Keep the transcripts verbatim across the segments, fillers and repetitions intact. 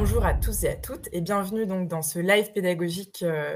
Bonjour à tous et à toutes et bienvenue donc dans ce live pédagogique euh,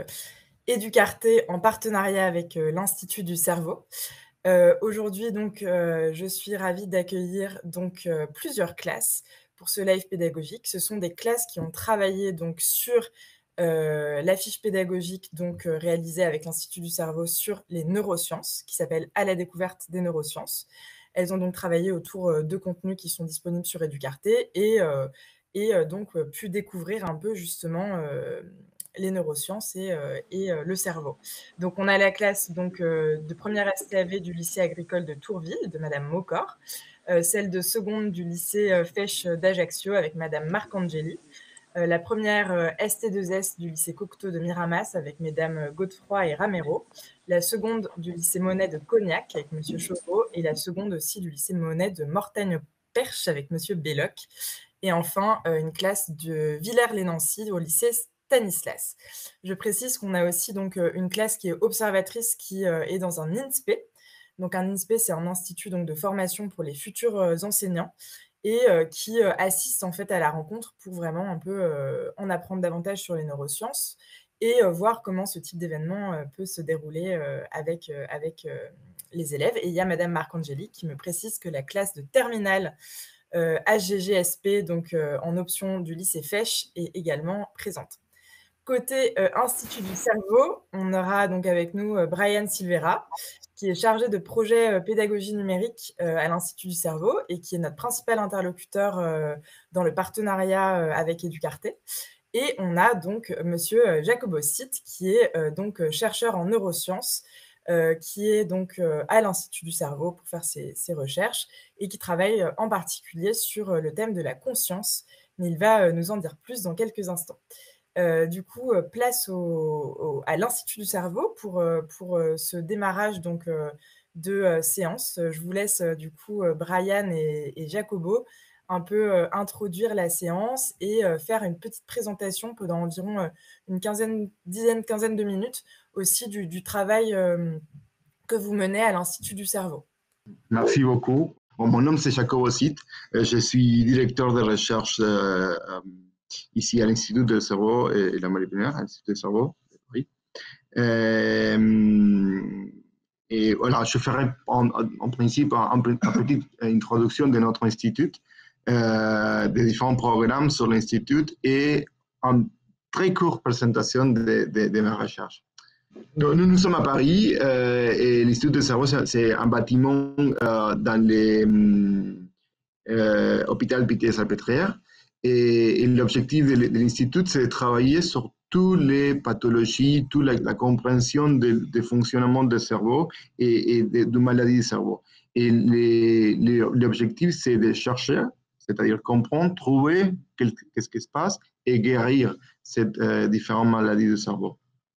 Educarté en partenariat avec euh, l'Institut du cerveau. Euh, Aujourd'hui donc euh, je suis ravie d'accueillir donc euh, plusieurs classes pour ce live pédagogique. Ce sont des classes qui ont travaillé donc sur euh, l'affiche pédagogique donc euh, réalisée avec l'Institut du cerveau sur les neurosciences, qui s'appelle À la découverte des neurosciences. Elles ont donc travaillé autour euh, de contenus qui sont disponibles sur Educarté et euh, et euh, donc euh, pu découvrir un peu justement euh, les neurosciences et, euh, et euh, le cerveau. Donc on a la classe donc, euh, de première S T A V du lycée agricole de Tourville, de Madame Mocor, euh, celle de seconde du lycée euh, Fèche d'Ajaccio avec Madame Marcangeli, euh, la première euh, S T deux S du lycée Cocteau de Miramas avec Mesdames Godefroy et Ramero, la seconde du lycée Monet de Cognac avec Monsieur Chauveau et la seconde aussi du lycée Monet de Mortagne-Perche avec Monsieur Belloc. Et enfin, euh, une classe de Villers-les-Nancy au lycée Stanislas. Je précise qu'on a aussi donc euh, une classe qui est observatrice qui euh, est dans un I N S P. Donc un I N S P, c'est un institut donc, de formation pour les futurs euh, enseignants et euh, qui euh, assiste en fait à la rencontre pour vraiment un peu euh, en apprendre davantage sur les neurosciences et euh, voir comment ce type d'événement euh, peut se dérouler euh, avec, euh, avec euh, les élèves. Et il y a Madame Marcangeli qui me précise que la classe de terminale euh, H G G S P, donc euh, en option du lycée Fèche, est également présente. Côté euh, Institut du cerveau, on aura donc avec nous euh, Brian Silvera, qui est chargé de projet euh, pédagogie numérique euh, à l'Institut du cerveau et qui est notre principal interlocuteur euh, dans le partenariat euh, avec Educarté. Et on a donc euh, Monsieur Jacobo Sitt, qui est euh, donc chercheur en neurosciences, euh, qui est donc euh, à l'Institut du cerveau pour faire ses, ses recherches et qui travaille euh, en particulier sur euh, le thème de la conscience. Mais il va euh, nous en dire plus dans quelques instants. Euh, du coup, euh, place au, au, à l'Institut du cerveau pour, euh, pour euh, ce démarrage donc, euh, de euh, séance. Je vous laisse euh, du coup euh, Brian et, et Jacobo un peu euh, introduire la séance et euh, faire une petite présentation pendant environ euh, une quinzaine, dizaine, quinzaine de minutes aussi du, du travail euh, que vous menez à l'Institut du cerveau. Merci beaucoup. Bon, mon nom c'est Jacobo Sitt. Je suis directeur de recherche euh, ici à l'Institut du cerveau et la maladie binaire, à l'Institut du cerveau de Paris. Euh, et voilà, je ferai en, en principe une petite introduction de notre institut, euh, des différents programmes sur l'institut et une très courte présentation de, de, de ma recherche. Nous, nous sommes à Paris euh, et l'Institut du cerveau, c'est un bâtiment euh, dans l'hôpital euh, Pitié-Salpêtrière. Et, et l'objectif de, de l'Institut, c'est de travailler sur toutes les pathologies, toute la, la compréhension des de fonctionnements du cerveau et, et de, de maladies du cerveau. Et l'objectif, c'est de chercher, c'est-à-dire comprendre, trouver qu'est-ce qui se passe et guérir ces euh, différentes maladies du cerveau.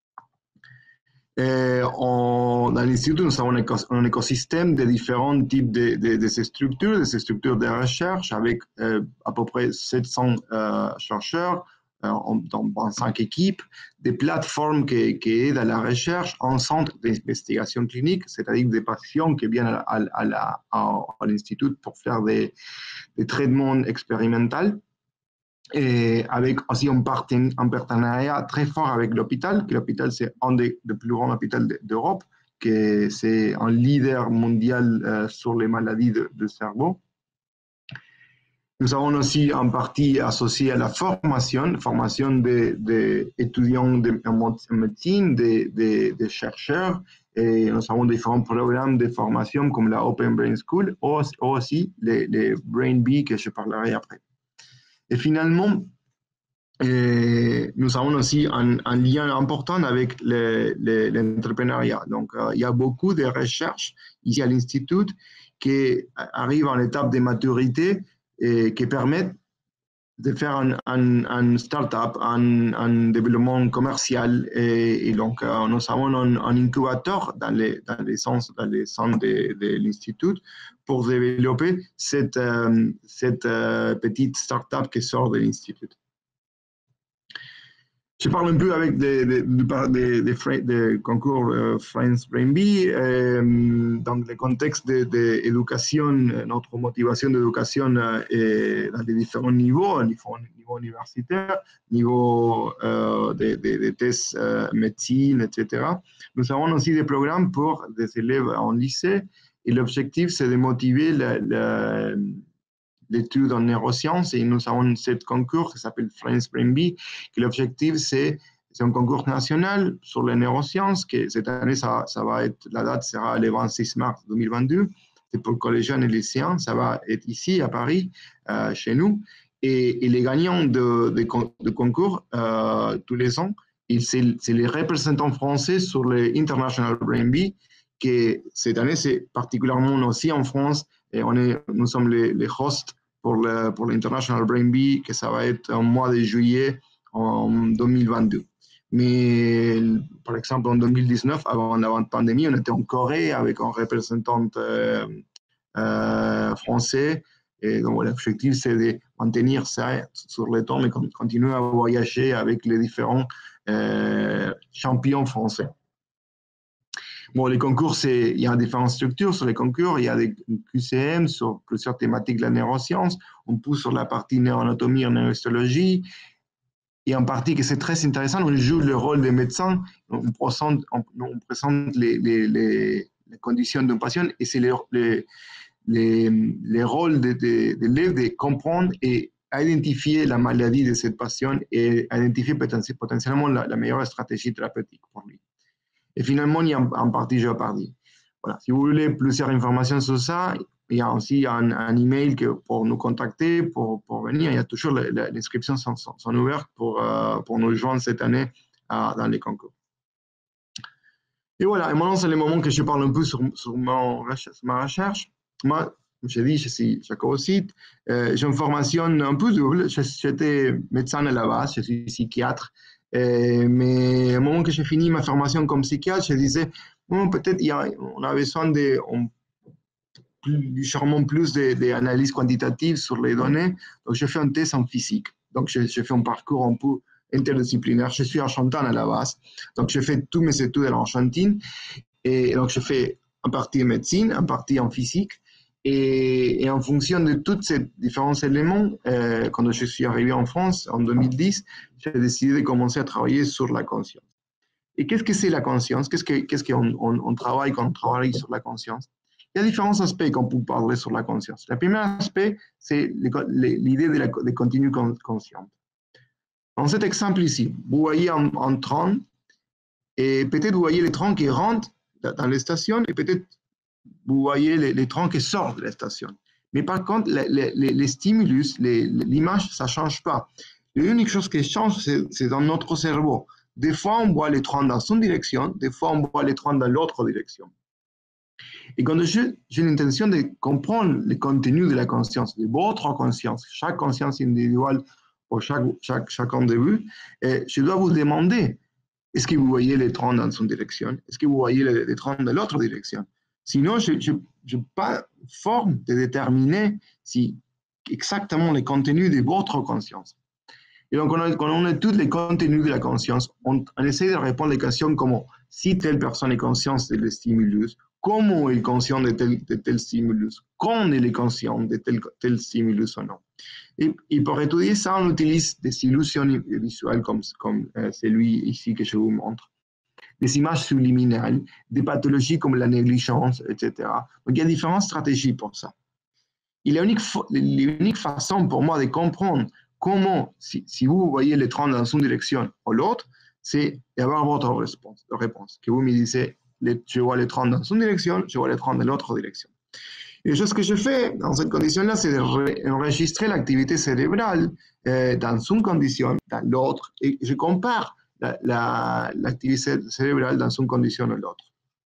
Euh, on, dans l'Institut, nous avons un, éco un écosystème de différents types de, de, de ces structures, de ces structures de recherche avec euh, à peu près sept cents euh, chercheurs euh, en, dans, dans cinq équipes, des plateformes qui, qui aident à la recherche, un centre d'investigation clinique, c'est-à-dire des patients qui viennent à, à, à, à, à l'Institut pour faire des, des traitements expérimentaux. Et avec aussi un, un partenariat très fort avec l'hôpital, que l'hôpital c'est un des, des plus grands hôpitaux d'Europe, que c'est un leader mondial euh, sur les maladies de, de cerveau. Nous avons aussi en partie associé à la formation, formation des étudiants de, en médecine, des de, de chercheurs, et nous avons différents programmes de formation comme la Open Brain School ou aussi les, les Brain Bee que je parlerai après. Et finalement, et nous avons aussi un, un lien important avec l'entrepreneuriat. Donc, euh, il y a beaucoup de recherches ici à l'Institut qui arrivent en étape de maturité et qui permettent de faire un, un, un start-up, un, un développement commercial. Et, et donc, euh, nous avons un, un incubateur dans les, dans les centres, dans les centres de, de l'Institut pour développer cette, euh, cette euh, petite start-up qui sort de l'Institut. Je parle un peu avec des, des, des, des, des concours euh, France Brainbee, euh, dans le contexte de, de l'éducation, notre motivation d'éducation euh, est dans les différents niveaux, niveau, niveau universitaire, niveau euh, des de, de tests euh, médecine, et cetera. Nous avons aussi des programmes pour des élèves en lycée et l'objectif c'est de motiver la, la l'étude en neurosciences et nous avons ce concours qui s'appelle France Brainbee, que l'objectif c'est c'est un concours national sur les neurosciences, que cette année ça, ça va être, la date sera le vingt-six mars deux mille vingt-deux, c'est pour collégiens et lycéens, ça va être ici à Paris, euh, chez nous, et, et les gagnants de, de, de concours euh, tous les ans, c'est les représentants français sur le International Brainbee, que cette année c'est particulièrement aussi en France. Et on est, nous sommes les, les hosts pour le, pour l'International Brainbee, que ça va être au mois de juillet en deux mille vingt-deux. Mais par exemple, en deux mille dix-neuf, avant la pandémie, on était en Corée avec un représentant euh, euh, français. Et donc, l'objectif, c'est de maintenir ça sur le temps, mais continuer à voyager avec les différents euh, champions français. Bon, les concours, il y a différentes structures sur les concours. Il y a des Q C M sur plusieurs thématiques de la neuroscience. On pousse sur la partie neuroanatomie et neurohistologie. Et en partie, que c'est très intéressant, on joue le rôle des médecins. On présente, on, on présente les, les, les, les conditions d'un patient et c'est les, les, les, les rôles des de, de, de comprendre et identifier la maladie de cette patient et identifier potentiellement la, la meilleure stratégie thérapeutique pour lui. Et finalement, il y a en partie Jeopardy. Voilà. Si vous voulez plusieurs informations sur ça, il y a aussi un, un email que pour nous contacter, pour, pour venir. Il y a toujours les inscriptions sont, sont, sont ouvertes pour, euh, pour nous joindre cette année euh, dans les concours. Et voilà, et maintenant c'est le moment que je parle un peu sur, sur, mon, sur ma recherche. Moi, comme je dis, je suis jacobocite. Euh, j'ai une formation un peu double. J'étais médecin à la base, je suis psychiatre. Euh, mais au moment que j'ai fini ma formation comme psychiatre, je disais, bon, peut-être on a besoin de, on, plus, sûrement plus d'analyses quantitatives sur les données. Donc, je fais un test en physique. Donc, je, je fais un parcours un peu interdisciplinaire. Je suis argentin à la base. Donc, je fais tous mes études en Argentine. Et donc, je fais en partie en médecine, en partie en physique. Et, et en fonction de tous ces différents éléments, euh, quand je suis arrivé en France en deux mille dix, j'ai décidé de commencer à travailler sur la conscience. Et qu'est-ce que c'est la conscience? Qu'est-ce qu'on qu'est-ce qu'on on, on travaille quand on travaille sur la conscience? Il y a différents aspects qu'on peut parler sur la conscience. Le premier aspect, c'est l'idée de la de continu consciente. Dans cet exemple ici, vous voyez un, un train, et peut-être vous voyez les trains qui rentrent dans les stations, et peut-être vous voyez les, les trains qui sortent de la station. Mais par contre, les, les, les stimulus, l'image, ça ne change pas. L'unique chose qui change, c'est dans notre cerveau. Des fois, on voit les trains dans une direction, des fois, on voit les trains dans l'autre direction. Et quand j'ai l'intention de comprendre le contenu de la conscience, de votre conscience, chaque conscience individuelle pour chaque, chaque, chaque individu, je dois vous demander, est-ce que vous voyez les trains dans une direction? Est-ce que vous voyez les, les trains dans l'autre direction? Sinon, je n'ai pas forme de déterminer si exactement le contenu de votre conscience. Et donc, quand on étudie les contenus de la conscience, on, on essaie de répondre aux questions comme si telle personne est consciente de le stimulus, comment elle est consciente de tel, de tel stimulus, quand elle est consciente de tel, tel stimulus ou non. Et, et pour étudier ça, on utilise des illusions visuelles comme, comme euh, celui ici que je vous montre, des images subliminales, des pathologies comme la négligence, et cetera. Donc, il y a différentes stratégies pour ça. Et l'unique façon pour moi de comprendre comment, si, si vous voyez les trains dans une direction ou l'autre, c'est d'avoir votre réponse, réponse. Que vous me disiez, les, je vois les trains dans une direction, je vois les trains dans l'autre direction. Et ce que je fais dans cette condition-là, c'est d'enregistrer l'activité cérébrale euh, dans une condition, dans l'autre, et je compare l'activité la, la, cérébrale dans une condition ou l'autre.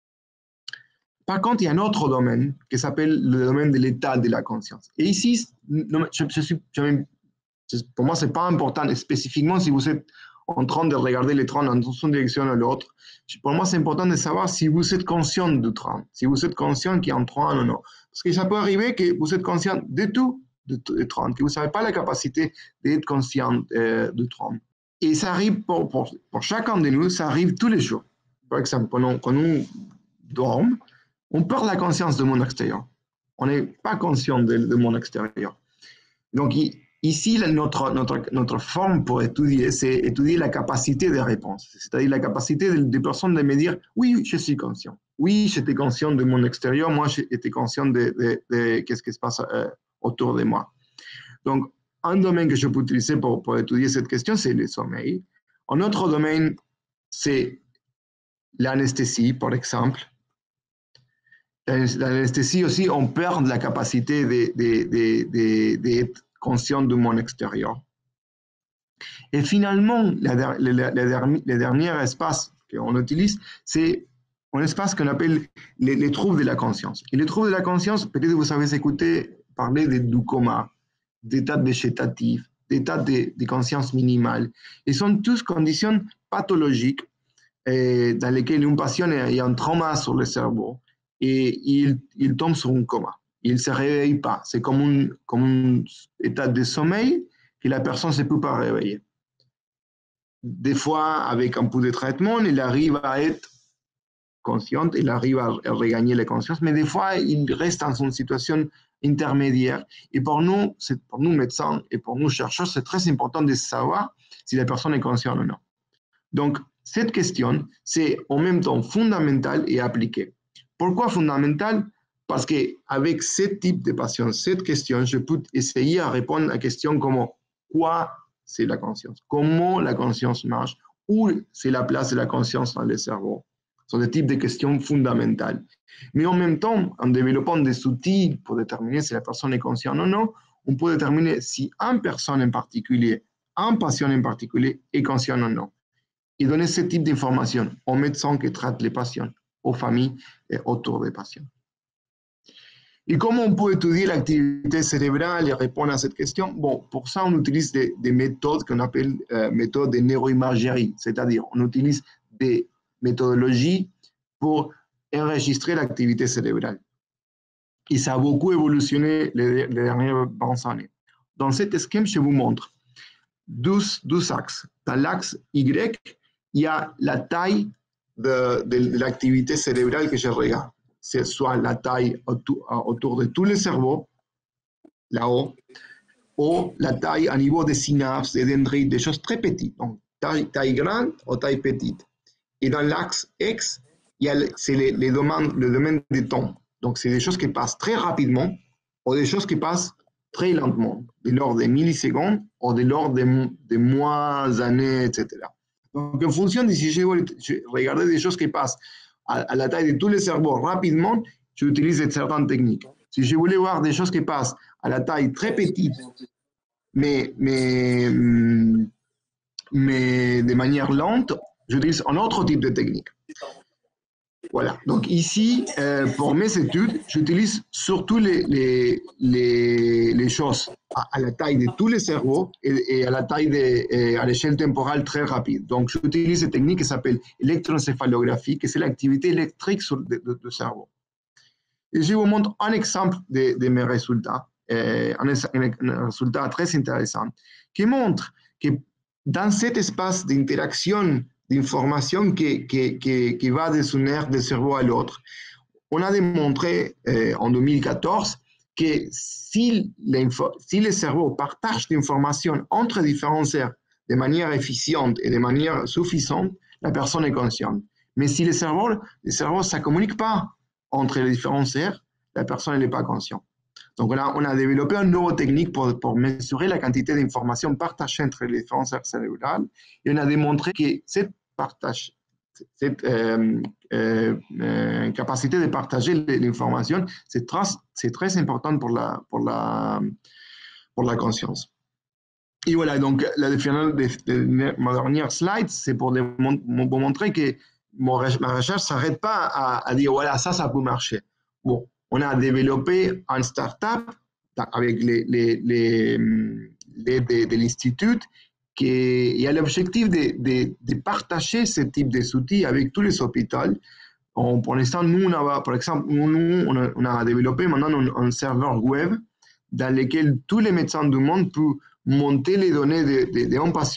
Par contre, il y a un autre domaine qui s'appelle le domaine de l'état de la conscience. Et ici, je, je suis, je, pour moi, ce n'est pas important spécifiquement si vous êtes en train de regarder les trains dans une direction ou l'autre. Pour moi, c'est important de savoir si vous êtes conscient du train, si vous êtes conscient qu'il y a un train ou non. Parce que ça peut arriver que vous êtes conscient de tout du train, que vous n'avez pas la capacité d'être conscient euh, du train. Et ça arrive pour, pour, pour chacun de nous, ça arrive tous les jours. Par exemple, quand quand on dort, on perd la conscience du monde extérieur. On n'est pas conscient du monde extérieur. Donc, ici, notre, notre, notre forme pour étudier, c'est étudier la capacité de réponse. C'est-à-dire la capacité des de personnes de me dire, oui, je suis conscient. Oui, j'étais conscient de mon extérieur. Moi, j'étais conscient de, de, de, de ce qui se passe euh, autour de moi. Donc, un domaine que je peux utiliser pour, pour étudier cette question, c'est le sommeil. Un autre domaine, c'est l'anesthésie, par exemple. L'anesthésie aussi, on perd la capacité d'être de, de, de, de conscient du monde extérieur. Et finalement, le dernier espace qu'on utilise, c'est un espace qu'on appelle les, les troubles de la conscience. Et les troubles de la conscience, peut-être vous avez écouté parler de, du coma, d'état végétatif, d'état de, de conscience minimale. Et sont tous conditions pathologiques eh, dans lesquelles un patient a un trauma sur le cerveau et il, il tombe sur un coma. Il ne se réveille pas. C'est comme un, comme un état de sommeil que la personne ne peut pas réveiller. Des fois, avec un peu de traitement, il arrive à être consciente, il arrive à regagner la conscience, mais des fois, il reste dans une situation intermédiaire. Et pour nous, pour nous médecins et pour nous chercheurs, c'est très important de savoir si la personne est consciente ou non. Donc, cette question, c'est en même temps fondamentale et appliquée. Pourquoi fondamentale? Parce qu'avec ce type de patient, cette question, je peux essayer à répondre à la question comme quoi c'est la conscience, comment la conscience marche, où c'est la place de la conscience dans le cerveau. Ce sont des types de questions fondamentales. Mais en même temps, en développant des outils pour déterminer si la personne est consciente ou non, on peut déterminer si une personne en particulier, un patient en particulier est conscient ou non. Et donner ce type d'informations aux médecins qui traitent les patients, aux familles et autour des patients. Et comment on peut étudier l'activité cérébrale et répondre à cette question? Bon, pour ça, on utilise des, des méthodes qu'on appelle euh, méthodes de neuroimagerie, c'est-à-dire on utilise des méthodologies pour enregistrer l'activité cérébrale. Et ça a beaucoup évolutionné les, les dernières vingt années. Dans cet schème, je vous montre douze, douze axes. Dans l'axe Y, il y a la taille de, de, de l'activité cérébrale que je regarde. C'est soit la taille autour, autour de tous les cerveaux, là-haut, ou la taille à niveau des synapses, des dendrites, des choses très petites. Donc, taille, taille grande ou taille petite. Et dans l'axe X, c'est les, les domaines, le domaine des temps. Donc, c'est des choses qui passent très rapidement ou des choses qui passent très lentement, de l'ordre des millisecondes ou de l'ordre des, des mois, années, et cetera. Donc, en fonction de si je regarde des choses qui passent à, à la taille de tous les cerveaux rapidement, j'utilise certaines techniques. Si je voulais voir des choses qui passent à la taille très petite, mais, mais, mais de manière lente, j'utilise un autre type de technique. Voilà. Donc ici, euh, pour mes études, j'utilise surtout les, les, les, les choses à, à la taille de tous les cerveaux et, et à la taille de, à l'échelle temporelle très rapide. Donc j'utilise une technique qui s'appelle électroencéphalographie, qui c'est l'activité électrique sur le, le, le cerveau. Et je vous montre un exemple de, de mes résultats, euh, un, un résultat très intéressant, qui montre que dans cet espace d'interaction d'informations qui, qui, qui, qui va de un nerf du cerveau à l'autre. On a démontré euh, en deux mille quatorze que si, si le cerveau partage l'information entre différents nerfs de manière efficiente et de manière suffisante, la personne est consciente. Mais si le cerveau le cerveau, ça ne communique pas entre les différents nerfs, la personne n'est pas consciente. Donc, on a, on a développé une nouvelle technique pour, pour mesurer la quantité d'informations partagées entre les différents aires cérébrales. Et on a démontré que cette partage, cette euh, euh, euh, capacité de partager l'information, c'est très, c'est très important pour la, pour, la, pour la conscience. Et voilà, donc la définition de, de ma dernière slide, c'est pour, pour montrer que mon, ma recherche ne s'arrête pas à, à dire, voilà, ça, ça peut marcher. Bon. On a développé un start-up avec les, les, les, les de, de l'Institut qui a l'objectif de, de, de partager ce type d'outils avec tous les hôpitaux. On, pour l'instant, nous, on a, par exemple, nous, on a, on a développé maintenant un, un serveur web dans lequel tous les médecins du monde peuvent monter les données d'un de, de, de patient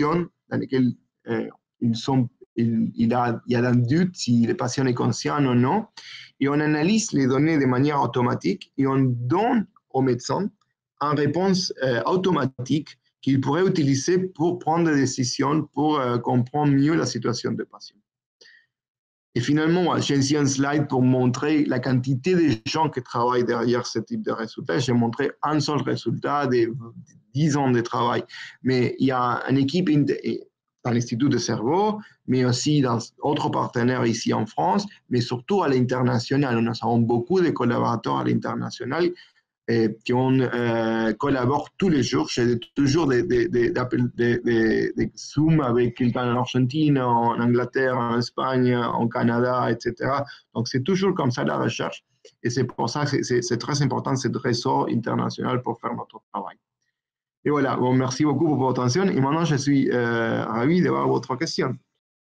dans lesquels euh, ils sont, il, il, a, il y a un doute si le patient est conscient ou non. Et on analyse les données de manière automatique et on donne au médecin une réponse euh, automatique qu'il pourrait utiliser pour prendre des décisions, pour euh, comprendre mieux la situation du patient. Et finalement, j'ai ici un slide pour montrer la quantité de gens qui travaillent derrière ce type de résultats. J'ai montré un seul résultat de dix ans de travail. Mais il y a une équipe dans l'Institut de cerveau, mais aussi dans d'autres partenaires ici en France, mais surtout à l'international. Nous avons beaucoup de collaborateurs à l'international qui on euh, collabore tous les jours. J'ai toujours des, des, des, des, des, des Zoom avec quelqu'un en Argentine, en Angleterre, en Espagne, en Canada, et cetera. Donc, c'est toujours comme ça la recherche. Et c'est pour ça que c'est très important, ce réseau international pour faire notre travail. Et voilà, bon, merci beaucoup pour votre attention. Et maintenant, je suis euh, ravi d'avoir votre question.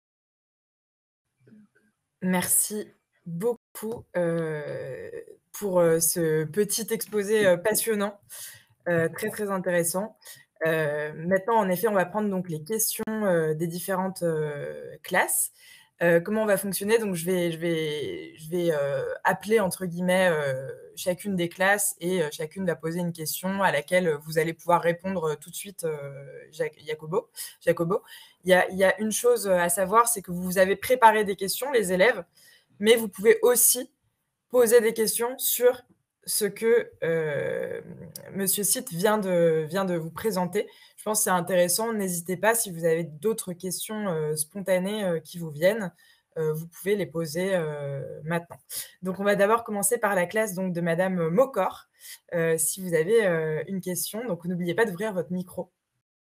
Merci beaucoup euh, pour euh, ce petit exposé euh, passionnant, euh, très très intéressant. Euh, maintenant, en effet, on va prendre donc les questions euh, des différentes euh, classes. Euh, comment on va fonctionner? Donc, je vais, je vais, je vais euh, appeler entre guillemets euh, chacune des classes et euh, chacune va poser une question à laquelle vous allez pouvoir répondre tout de suite, euh, Jacobo. Jacobo. Il y a, il y a une chose à savoir, c'est que vous avez préparé des questions, les élèves, mais vous pouvez aussi poser des questions sur ce que euh, Monsieur Sitt vient de, vient de vous présenter. Je pense que c'est intéressant. N'hésitez pas, si vous avez d'autres questions euh, spontanées euh, qui vous viennent, euh, vous pouvez les poser euh, maintenant. Donc, on va d'abord commencer par la classe donc, de Madame Mocor. Euh, si vous avez euh, une question, donc n'oubliez pas d'ouvrir votre micro.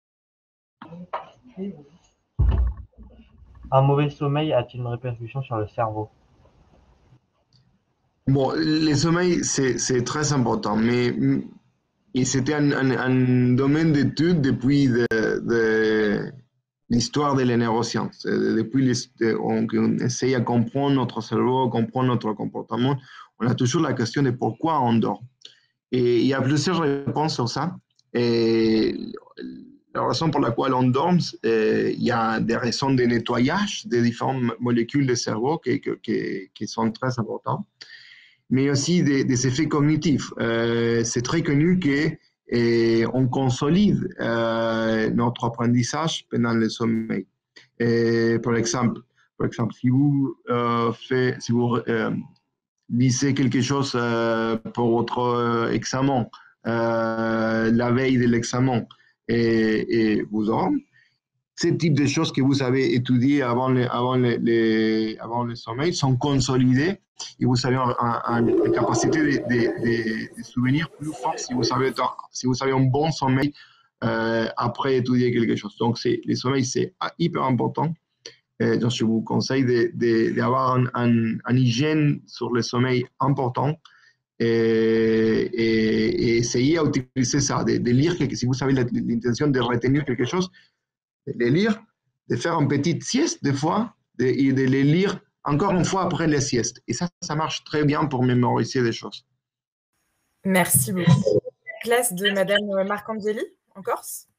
Un mauvais sommeil a-t-il une répercussion sur le cerveau? Bon, le sommeil, c'est très important, mais c'était un, un, un, domaine d'étude depuis de, de l'histoire de la neuroscience. Depuis qu'on on essaye de comprendre notre cerveau, comprendre notre comportement, on a toujours la question de pourquoi on dort. Et il y a plusieurs réponses sur ça. Et la raison pour laquelle on dort, euh, il y a des raisons de nettoyage des différentes molécules du cerveau qui, qui, qui sont très importantes, mais aussi des, des effets cognitifs. Euh, c'est très connu qu'on consolide euh, notre apprentissage pendant le sommeil. Et par exemple, par exemple, si vous, euh, fait, si vous euh, lisez quelque chose euh, pour votre euh, examen, euh, la veille de l'examen, et, et vous dormez, ce type de choses que vous avez étudiées avant le, avant le, le, avant le sommeil sont consolidées et vous avez une capacité de, de, de, de souvenir plus forte si vous avez, si vous avez un bon sommeil euh, après étudier quelque chose. Donc, le sommeil, c'est hyper important. Euh, donc, je vous conseille d'avoir un, un, un hygiène sur le sommeil important. Et, et, et essayer à utiliser ça, de, de lire, quelque, si vous avez l'intention de retenir quelque chose, de les lire, de faire une petite sieste des fois, de, et de les lire encore une fois après les siestes. Et ça, ça marche très bien pour mémoriser des choses. Merci beaucoup. Classe de Madame Marcangeli, en Corse.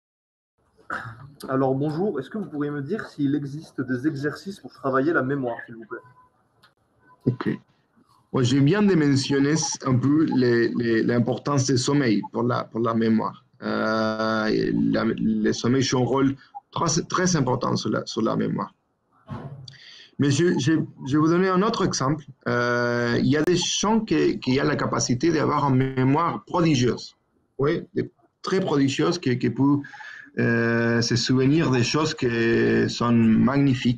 Alors bonjour, est-ce que vous pourriez me dire s'il existe des exercices pour travailler la mémoire, s'il vous plaît? Ok. Bon, je viens de mentionner un peu l'importance du sommeil pour la, pour la mémoire. Euh, la, le sommeil joue un rôle très, très important sur la, sur la mémoire. Mais je, je, je vais vous donner un autre exemple. Euh, il y a des gens qui, qui ont la capacité d'avoir une mémoire prodigieuse, oui, très prodigieuse, qui, qui peuvent euh, se souvenir des choses qui sont magnifiques.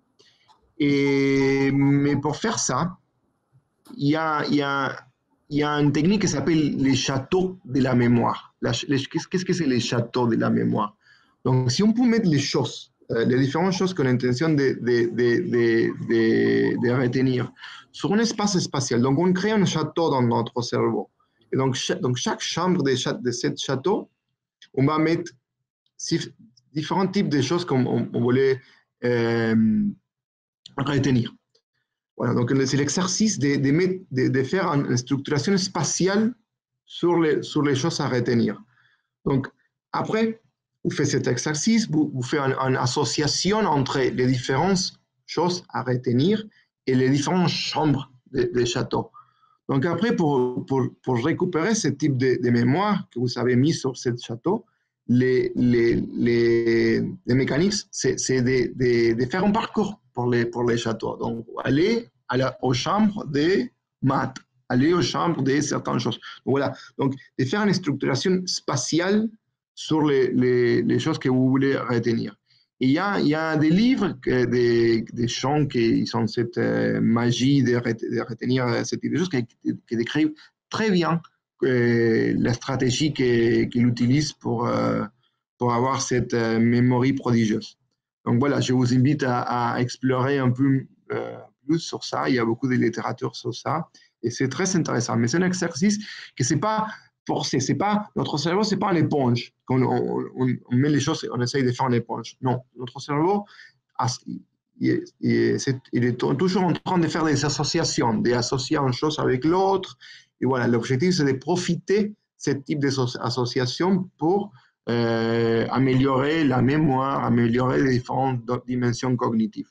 Et, mais pour faire ça, il y a, il y a, il y a une technique qui s'appelle les châteaux de la mémoire. Qu'est-ce que c'est les châteaux de la mémoire? Donc, si on peut mettre les choses, euh, les différentes choses qu'on a l'intention de, de, de, de, de, de retenir sur un espace spatial, donc on crée un château dans notre cerveau. Et donc, cha donc chaque chambre de, cha de ce château, on va mettre différents types de choses qu'on on, on voulait euh, retenir. Voilà, donc c'est l'exercice de, de, de, de faire une structuration spatiale sur les, sur les choses à retenir. Donc, après, vous faites cet exercice, vous, vous faites une, une association entre les différentes choses à retenir et les différentes chambres des de châteaux. Donc après, pour, pour, pour récupérer ce type de, de mémoire que vous avez mis sur ce château, les, les, les, les mécanismes, c'est de, de, de faire un parcours pour les, pour les châteaux. Donc, aller à la, aux chambres des maths, aller aux chambres de certaines choses. Donc, voilà. Donc, de faire une structuration spatiale sur les, les, les choses que vous voulez retenir. Et il y a, il y a des livres, que, des, des chants qui ont cette euh, magie de, de retenir ce type de choses, qui, qui décrivent très bien euh, la stratégie qu'il utilise pour, euh, pour avoir cette euh, mémoire prodigieuse. Donc voilà, je vous invite à, à explorer un peu euh, plus sur ça. Il y a beaucoup de littérature sur ça. Et c'est très intéressant. Mais c'est un exercice que c'est pas forcé. C'est pas, notre cerveau, c'est pas une éponge. On, on, on met les choses et on essaye de faire une éponge. Non, notre cerveau, il est, il est toujours en train de faire des associations, d'associer une chose avec l'autre. Et voilà, l'objectif, c'est de profiter de ce type d'association pour euh, améliorer la mémoire, améliorer les différentes dimensions cognitives.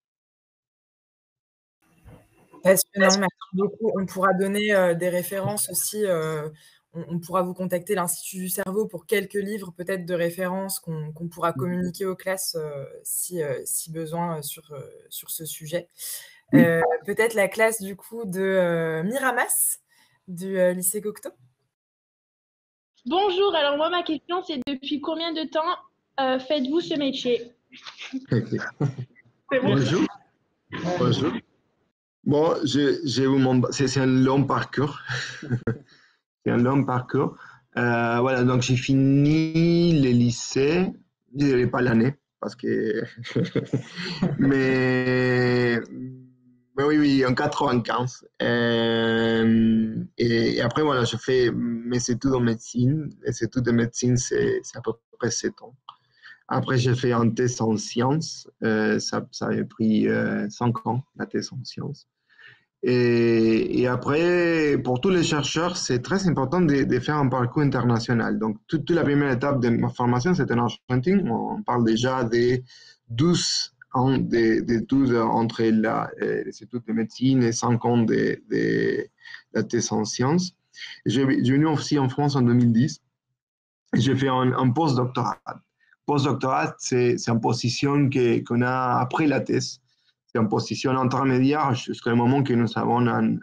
Passionnant, merci beaucoup. On pourra donner euh, des références aussi. Euh, on, on pourra vous contacter l'Institut du cerveau pour quelques livres peut-être de références qu'on qu'on pourra communiquer aux classes euh, si, euh, si besoin euh, sur, euh, sur ce sujet. Euh, peut-être la classe du coup de euh, Miramas du euh, lycée Cocteau. Bonjour, alors moi ma question c'est depuis combien de temps euh, faites-vous ce métier? Bonjour. Bonjour. Bon, je, je vous montre, c'est un long parcours. C'est un long parcours. Euh, voilà, donc j'ai fini le lycée, je ne dirais pas l'année, parce que. mais, mais oui, oui, en quatre-vingt-quinze. Euh, et, et après, voilà, je fais mes études en médecine. Les études de médecine, c'est à peu près sept ans. Après, j'ai fait un thèse en sciences. Euh, ça, ça a pris euh, cinq ans, la thèse en sciences. Et, et après, pour tous les chercheurs, c'est très important de, de faire un parcours international. Donc, toute, toute la première étape de ma formation, c'était en Argentine. On parle déjà des douze ans d'études entre la, les études de médecine et cinq ans de, de la thèse en sciences. J'ai venu aussi en France en deux mille dix. J'ai fait un, un post-doctorat. Post-doctorat, c'est une position qu'on a après la thèse. C'est une position intermédiaire jusqu'au moment que nous avons une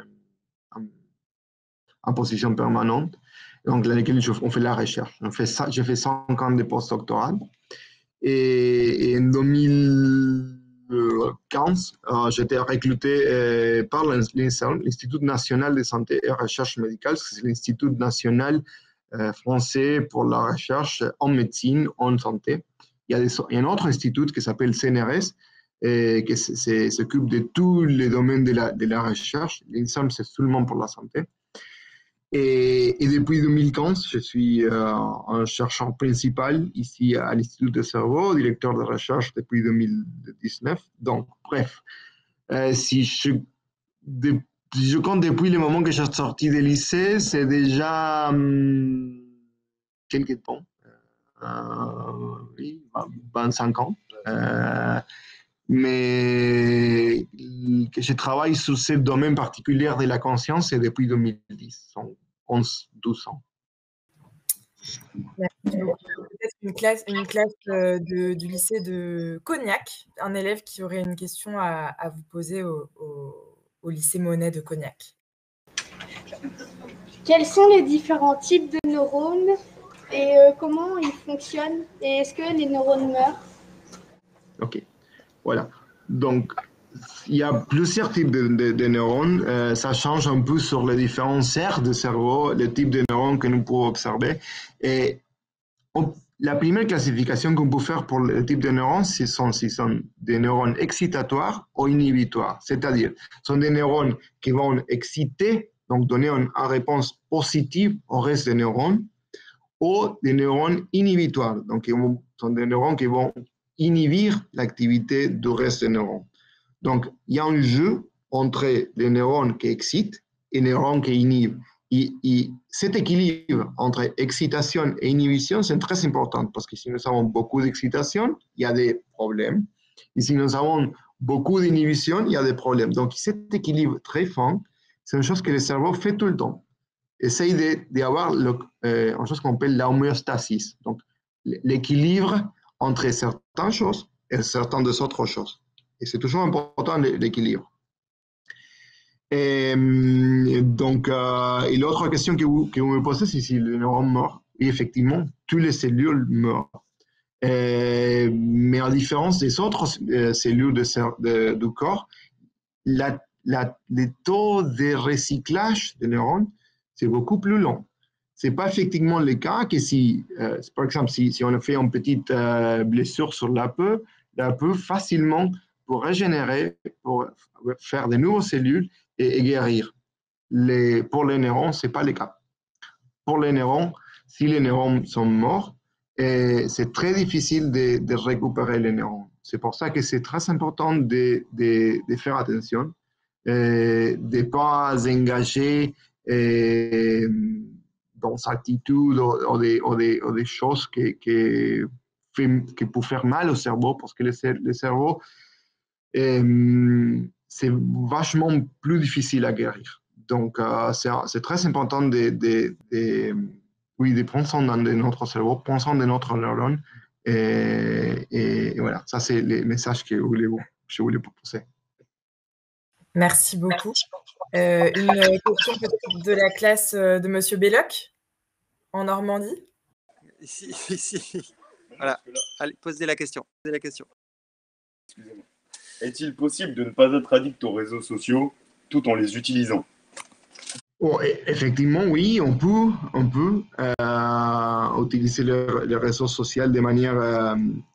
position permanente, donc dans laquelle on fait la recherche. J'ai fait cinq ans de post-doctorat. Et, et en deux mille quinze, euh, j'étais recruté euh, par l'INSERM, l'Institut national de santé et recherche médicale. C'est l'Institut national euh, français pour la recherche en médecine, en santé. Il y a, des, il y a un autre institut qui s'appelle C N R S, et qui s'occupe de tous les domaines de la, de la recherche. L'INSERM, c'est seulement pour la santé. Et, et depuis deux mille quinze, je suis euh, un chercheur principal ici à l'Institut du cerveau, directeur de recherche depuis deux mille dix-neuf. Donc, bref, euh, si, je, de, si je compte depuis le moment que je suis sorti du lycée, c'est déjà hum, quelques temps, euh, oui, vingt-cinq ans. Euh, mais que je travaille sur ce domaine particulier de la conscience et depuis deux mille dix, onze douze ans. Peut-être une classe, une classe de, du lycée de Cognac, un élève qui aurait une question à, à vous poser au, au, au lycée Monet de Cognac. Quels sont les différents types de neurones et euh, comment ils fonctionnent? Et est-ce que les neurones meurent? Ok. Voilà. Donc, il y a plusieurs types de, de, de neurones. Euh, ça change un peu sur les différentes aires du cerveau, les types de neurones que nous pouvons observer. Et on, la première classification qu'on peut faire pour le type de neurones, ce sont, ce sont des neurones excitatoires ou inhibitoires. C'est-à-dire, ce sont des neurones qui vont exciter, donc donner une, une réponse positive au reste des neurones, ou des neurones inhibitoires. Donc, ce sont des neurones qui vont inhibir l'activité du reste des neurones. Donc, il y a un jeu entre les neurones qui excitent et les neurones qui inhibent. Et, et cet équilibre entre excitation et inhibition, c'est très important parce que si nous avons beaucoup d'excitation, il y a des problèmes. Et si nous avons beaucoup d'inhibition, il y a des problèmes. Donc, cet équilibre très fin, c'est une chose que le cerveau fait tout le temps. Essaye d'avoir euh, une chose qu'on appelle l'homéostasie, donc l'équilibre entre certaines choses et certaines autres choses. Et c'est toujours important l'équilibre. Et donc, euh, et l'autre question que vous, que vous me posez, c'est si le neurone meurt. Et effectivement, toutes les cellules meurent. Et, mais à différence des autres euh, cellules de, de, du corps, la, la, le taux de recyclage des neurones, c'est beaucoup plus long. Ce n'est pas effectivement le cas que si, euh, par exemple, si, si on a fait une petite euh, blessure sur la peau, la peau facilement pour régénérer, pour faire de nouvelles cellules et, et guérir. Les, pour les neurones, ce n'est pas le cas. Pour les neurones, si les neurones sont morts, c'est très difficile de, de récupérer les neurones. C'est pour ça que c'est très important de, de, de faire attention, de ne pas s'engager dans cette attitude ou, ou, des, ou, des, ou des choses qui, qui, qui peuvent faire mal au cerveau, parce que le, le cerveau, c'est vachement plus difficile à guérir. Donc, euh, c'est très important de, de, de, oui, de prendre soin de notre cerveau, prendre soin de notre neurone. Et, et, et voilà, ça, c'est les messages que je voulais, je voulais proposer. Merci beaucoup. Euh, une question peut-être de la classe de Monsieur Belloc, en Normandie. Ici, ici. Voilà, allez, posez la question. Posez la question. Excusez-moi. Est-il possible de ne pas être addict aux réseaux sociaux tout en les utilisant? Oh, effectivement, oui, on peut, on peut euh, utiliser le, les réseaux sociaux de manière euh,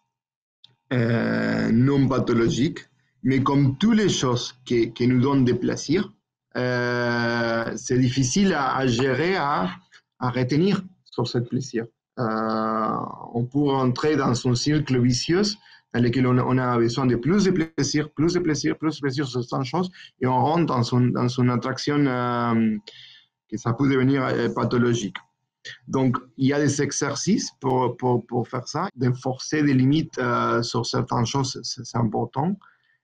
euh, non pathologique, mais comme toutes les choses qui, qui nous donnent des plaisirs, euh, c'est difficile à, à gérer, à, à retenir sur ce plaisir. Euh, on peut rentrer dans un cercle vicieux dans lequel on, on a besoin de plus de plaisir, plus de plaisir, plus de plaisir sur certaines choses, et on rentre dans, son, dans une attraction euh, que ça peut devenir euh, pathologique. Donc, il y a des exercices pour, pour, pour faire ça, d'enforcer des limites euh, sur certaines choses, c'est important.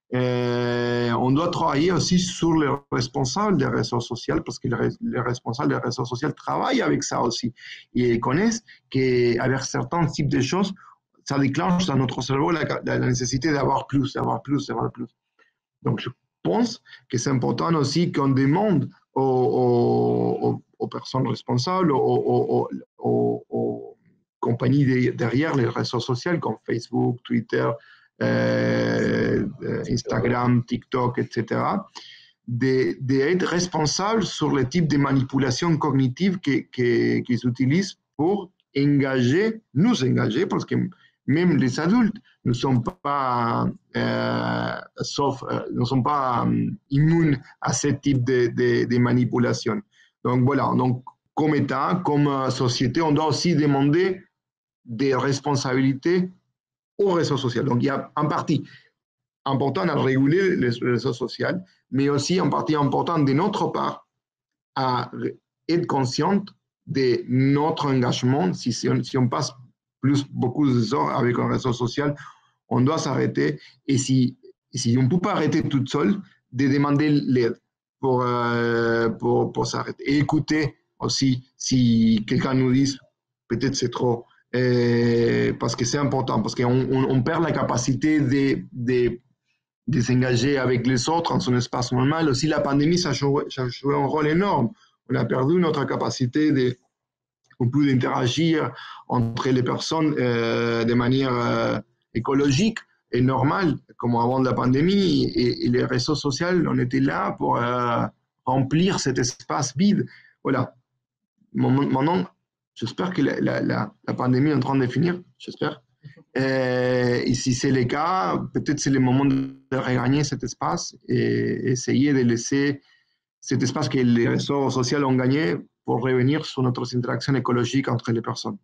Et on doit travailler aussi sur les responsables des réseaux sociaux, parce que les, les responsables des réseaux sociaux travaillent avec ça aussi. Et ils connaissent qu'avec certains types de choses, ça déclenche dans notre cerveau la, la nécessité d'avoir plus, d'avoir plus, d'avoir plus. Donc, je pense que c'est important aussi qu'on demande aux, aux, aux personnes responsables, aux, aux, aux, aux compagnies de, derrière les réseaux sociaux comme Facebook, Twitter, euh, Instagram, TikTok, et cetera, d'être responsables sur le type de manipulation cognitive qu'ils qu'ils utilisent pour engager, nous engager, parce que même les adultes ne sont pas, euh, sauf, euh, ne sont pas euh, immunes à ce type de, de, de manipulation. Donc voilà, donc comme État, comme société, on doit aussi demander des responsabilités aux réseaux sociaux. Donc il y a en partie important à réguler les réseaux sociaux, mais aussi en partie important de notre part à être conscient de notre engagement. Si, si, on, si on passe plus beaucoup d'heures avec un réseau social, on doit s'arrêter. Et si, et si on ne peut pas arrêter tout seul, de demander l'aide pour, euh, pour, pour s'arrêter. Et écouter aussi si quelqu'un nous dit peut-être c'est trop, euh, parce que c'est important, parce qu'on on, on perd la capacité de, de, de s'engager avec les autres dans un espace normal. Aussi, la pandémie, ça a joué, ça a joué un rôle énorme. On a perdu notre capacité de on peut interagir entre les personnes euh, de manière euh, écologique et normale, comme avant de la pandémie. Et, et les réseaux sociaux, on était là pour euh, remplir cet espace vide. Voilà. Maintenant, j'espère que la, la, la, la pandémie est en train de finir, j'espère. Et, et si c'est le cas, peut-être c'est le moment de regagner cet espace et essayer de laisser cet espace que les réseaux sociaux ont gagné pour revenir sur notre interaction écologique entre les personnes.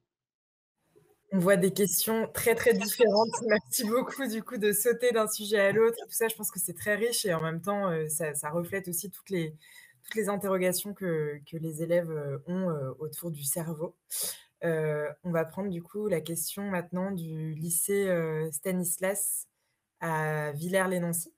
On voit des questions très, très différentes. Merci beaucoup, du coup, de sauter d'un sujet à l'autre. Tout ça, je pense que c'est très riche et en même temps, ça, ça reflète aussi toutes les, toutes les interrogations que, que les élèves ont euh, autour du cerveau. Euh, on va prendre du coup la question maintenant du lycée euh, Stanislas à Villers-lès-Nancy.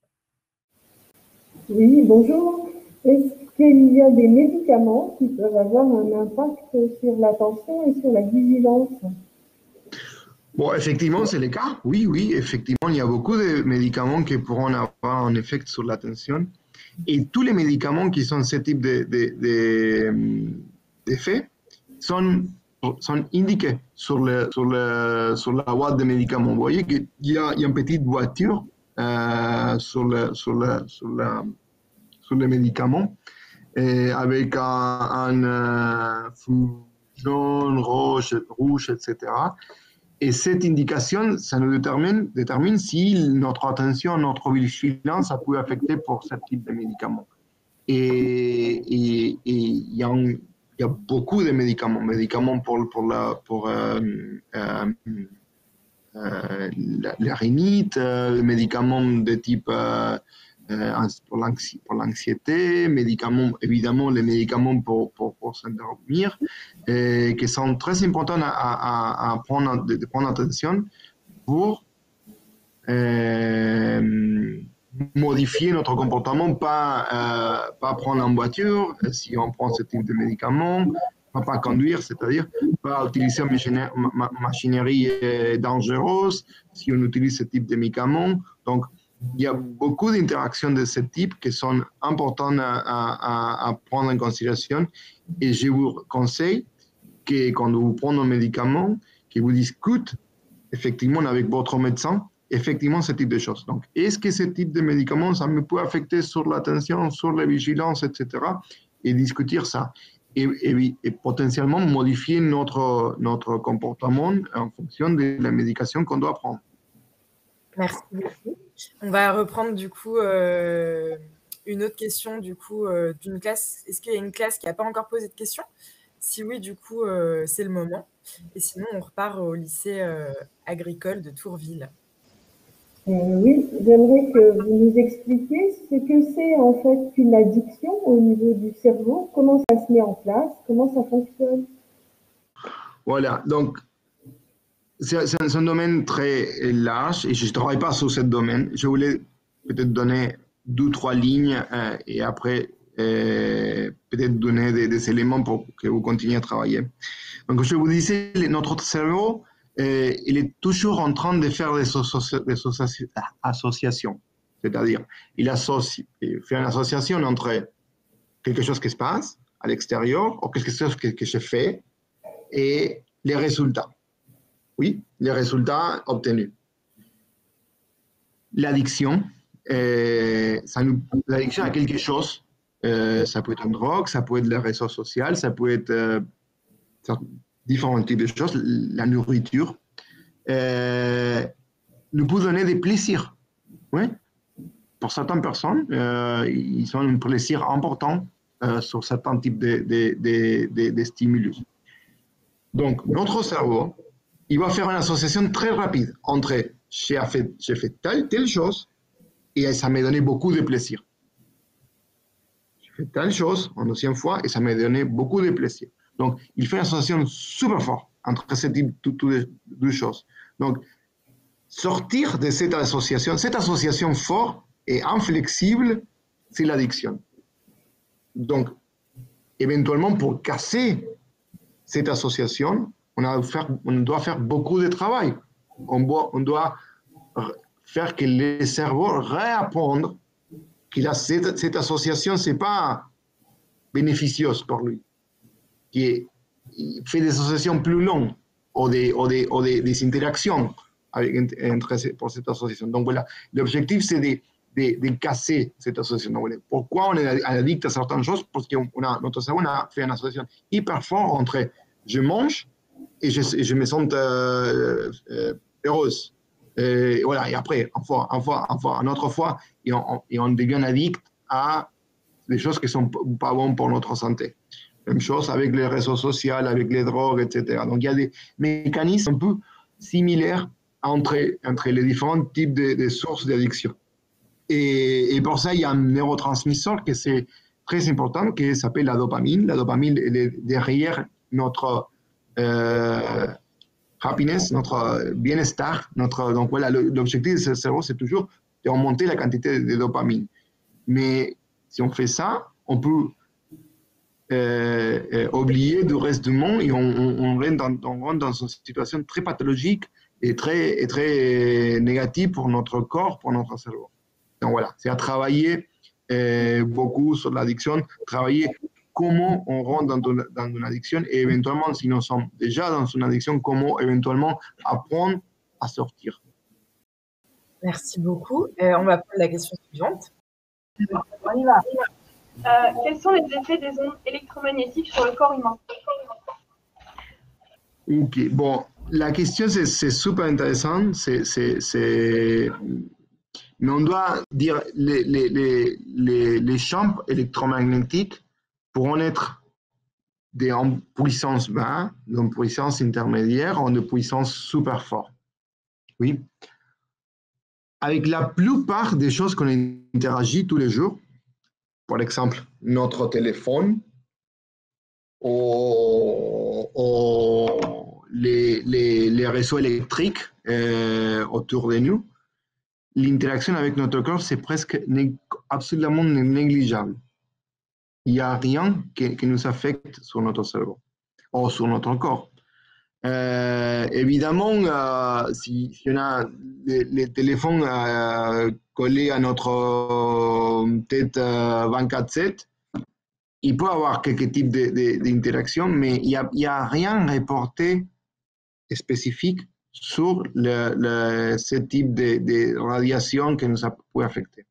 Oui, bonjour. Est-ce qu'il y a des médicaments qui peuvent avoir un impact sur l'attention et sur la vigilance? Bon, effectivement, c'est le cas. Oui, oui, effectivement, il y a beaucoup de médicaments qui pourront avoir un effet sur l'attention. Et tous les médicaments qui sont ce type de, de, de, d'effets sont, sont indiqués sur, le, sur, le, sur la boîte de médicaments. Vous voyez qu'il y a, il y a une petite voiture euh, sur, le, sur, le, sur, la, sur les médicaments et avec un, un euh, feu jaune, rouge, rouge, et cetera. Et cette indication, ça nous détermine, détermine si notre attention, notre vigilance, ça peut affecter pour ce type de médicaments. Et il y, y a beaucoup de médicaments, médicaments pour, pour, la, pour euh, euh, euh, la, la rhinite, euh, médicaments de type euh, euh, pour l'anxiété, médicaments, évidemment les médicaments pour, pour, pour s'endormir, et qui sont très importants à, à, à prendre, de, de prendre attention pour euh, modifier notre comportement, pas, euh, pas prendre en voiture si on prend ce type de médicaments, pas, pas conduire, c'est-à-dire pas utiliser une machinerie dangereuse si on utilise ce type de médicaments. Donc, il y a beaucoup d'interactions de ce type qui sont importantes à, à, à prendre en considération. Et je vous conseille que quand vous prenez un médicament, que vous discutez effectivement avec votre médecin, effectivement ce type de choses. Donc, est-ce que ce type de médicament, ça me peut affecter sur l'attention, sur la vigilance, et cetera. Et discuter ça. Et, et, et potentiellement modifier notre, notre comportement en fonction de la médication qu'on doit prendre. Merci beaucoup. On va reprendre du coup euh, une autre question du coup euh, d'une classe. Est-ce qu'il y a une classe qui n'a pas encore posé de question? Si oui, du coup, euh, c'est le moment. Et sinon, on repart au lycée euh, agricole de Tourville. Euh, oui, j'aimerais que vous nous expliquiez ce que c'est en fait une addiction au niveau du cerveau, comment ça se met en place, comment ça fonctionne. Voilà, donc c'est un domaine très large et je ne travaille pas sur ce domaine. Je voulais peut-être donner deux, trois lignes euh, et après euh, peut-être donner des, des éléments pour que vous continuiez à travailler. Donc, je vous disais, notre cerveau, euh, il est toujours en train de faire des, associ des associ associations. C'est-à-dire, il, associe, il fait une association entre quelque chose qui se passe à l'extérieur ou quelque chose que, que je fais et les résultats. Oui, les résultats obtenus. L'addiction, euh, l'addiction à quelque chose, euh, ça peut être une drogue, ça peut être les réseaux sociaux, ça peut être euh, différents types de choses, la nourriture, euh, nous peut donner des plaisirs. Oui. Pour certaines personnes, euh, ils ont un plaisir important euh, sur certains types de, de, de, de, de stimulus. Donc, notre cerveau, il va faire une association très rapide entre j'ai fait, j'ai fait telle, telle chose et ça m'a donné beaucoup de plaisir. J'ai fait telle chose une deuxième fois et ça m'a donné beaucoup de plaisir. Donc, il fait une association super forte entre ces types de deux choses. Donc, sortir de cette association, cette association forte et inflexible, c'est l'addiction. Donc, éventuellement, pour casser cette association, on, a faire, on doit faire beaucoup de travail. On doit, on doit faire que le cerveau réapprenne que la, cette, cette association, ce n'est pas bénéficieuse pour lui. Qu'il fait des associations plus longues ou des, ou des, ou des, des interactions avec, entre, pour cette association. Donc voilà, l'objectif, c'est de, de, de casser cette association. Donc, voilà. Pourquoi on est addict à certaines choses? Parce que on a, notre cerveau a fait une association hyper forte entre je mange et je, je me sens euh, euh, heureuse. Et voilà, et après, une fois, une fois, une fois, une autre fois, et on, et on devient addict à des choses qui ne sont pas bonnes pour notre santé. Même chose avec les réseaux sociaux, avec les drogues, et cetera. Donc, il y a des mécanismes un peu similaires entre, entre les différents types de, de sources d'addiction. Et, et pour ça, il y a un neurotransmisseur qui est très importante qui s'appelle la dopamine. La dopamine, elle est derrière notre euh, happiness, notre bien-estar. Notre, donc voilà, l'objectif de ce cerveau, c'est toujours d'augmenter la quantité de dopamine. Mais si on fait ça, on peut euh, euh, oublier du reste du monde et on, on, on, rentre dans, on rentre dans une situation très pathologique et très, et très négative pour notre corps, pour notre cerveau. Donc voilà, c'est à travailler euh, beaucoup sur l'addiction, travailler comment on rentre dans, dans une addiction et éventuellement, si nous sommes déjà dans une addiction, comment éventuellement apprendre à sortir. Merci beaucoup. Euh, on va prendre la question suivante. On y va. Euh, quels sont les effets des ondes électromagnétiques sur le corps humain? Ok, bon, la question c'est super intéressante, c'est, c'est, c'est... mais on doit dire les, les, les, les, les champs électromagnétiques pourront être des, en puissance vingt, en puissance intermédiaire, en de puissance super forte. Oui. Avec la plupart des choses qu'on interagit tous les jours, par exemple notre téléphone ou, ou les, les, les réseaux électriques euh, autour de nous, l'interaction avec notre corps, c'est presque né, absolument négligeable. Il n'y a rien qui, qui nous affecte sur notre cerveau ou sur notre corps. Euh, évidemment, euh, si, si on a les, les téléphones euh, collés à notre tête euh, vingt-quatre sept, il peut y avoir quelques types d'interactions, mais il n'y a, il y a rien reporté spécifique sur le, le, ce type de, de radiation qui nous a pu affecter.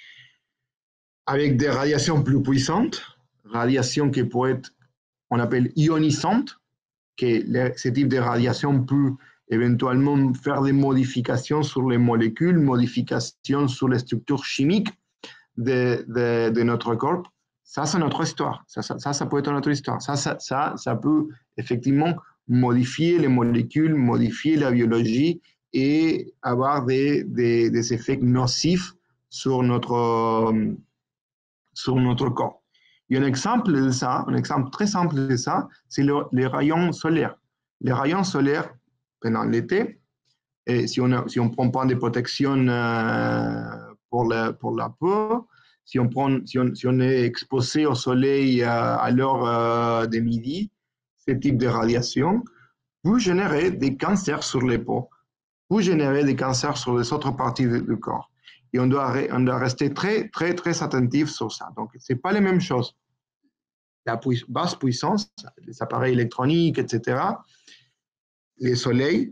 Avec des radiations plus puissantes, radiations qui peuvent être, on appelle ionisantes, que les, ce type de radiation peut éventuellement faire des modifications sur les molécules, modifications sur les structures chimiques de, de, de notre corps. Ça, c'est notre histoire. Ça, ça, ça, ça peut être notre histoire. Ça, ça, ça, ça peut effectivement modifier les molécules, modifier la biologie et avoir des, des, des effets nocifs sur notre, sur notre corps. Il y a un exemple de ça, un exemple très simple de ça, c'est le, les rayons solaires. Les rayons solaires, pendant l'été, et si on ne si on prend pas de protection euh, pour, la, pour la peau, si on, prend, si, on, si on est exposé au soleil euh, à l'heure euh, de midi, ce type de radiation peut générer des cancers sur les peaux, peut générer des cancers sur les autres parties du corps. Et on doit, on doit rester très, très, très attentif sur ça. Donc, ce n'est pas les mêmes choses. La puis, basse puissance, les appareils électroniques, et cetera, les soleils,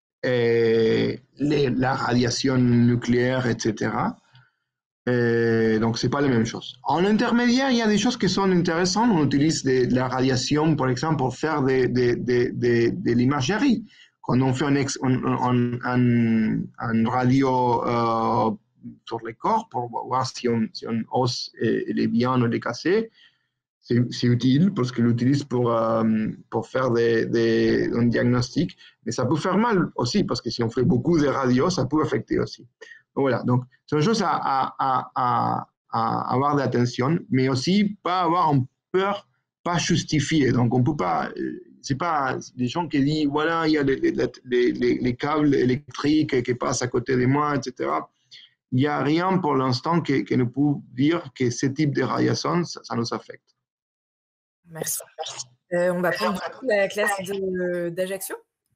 et les, la radiation nucléaire, et cetera. Et donc, ce n'est pas les mêmes choses. En intermédiaire, il y a des choses qui sont intéressantes. On utilise de, de la radiation, par exemple, pour faire de, de, de, de, de l'imagerie. Quand on fait un, ex, un, un, un, un radio euh, sur le corps pour voir si un, si un os est, est bien ou est cassé, c'est utile parce qu'il l'utilise pour, euh, pour faire des, des, un diagnostic, mais ça peut faire mal aussi parce que si on fait beaucoup de radios, ça peut affecter aussi. Voilà, donc c'est une chose à, à, à, à avoir d'attention, mais aussi pas avoir une peur pas justifiée. Donc on peut pas, c'est pas des gens qui disent voilà, il y a les, les, les, les câbles électriques qui passent à côté de moi, et cetera. Il n'y a rien pour l'instant qui, qui nous peut dire que ce type de radiation, ça, ça nous affecte. Merci. Euh, on va prendre la classe d'Ajaccio.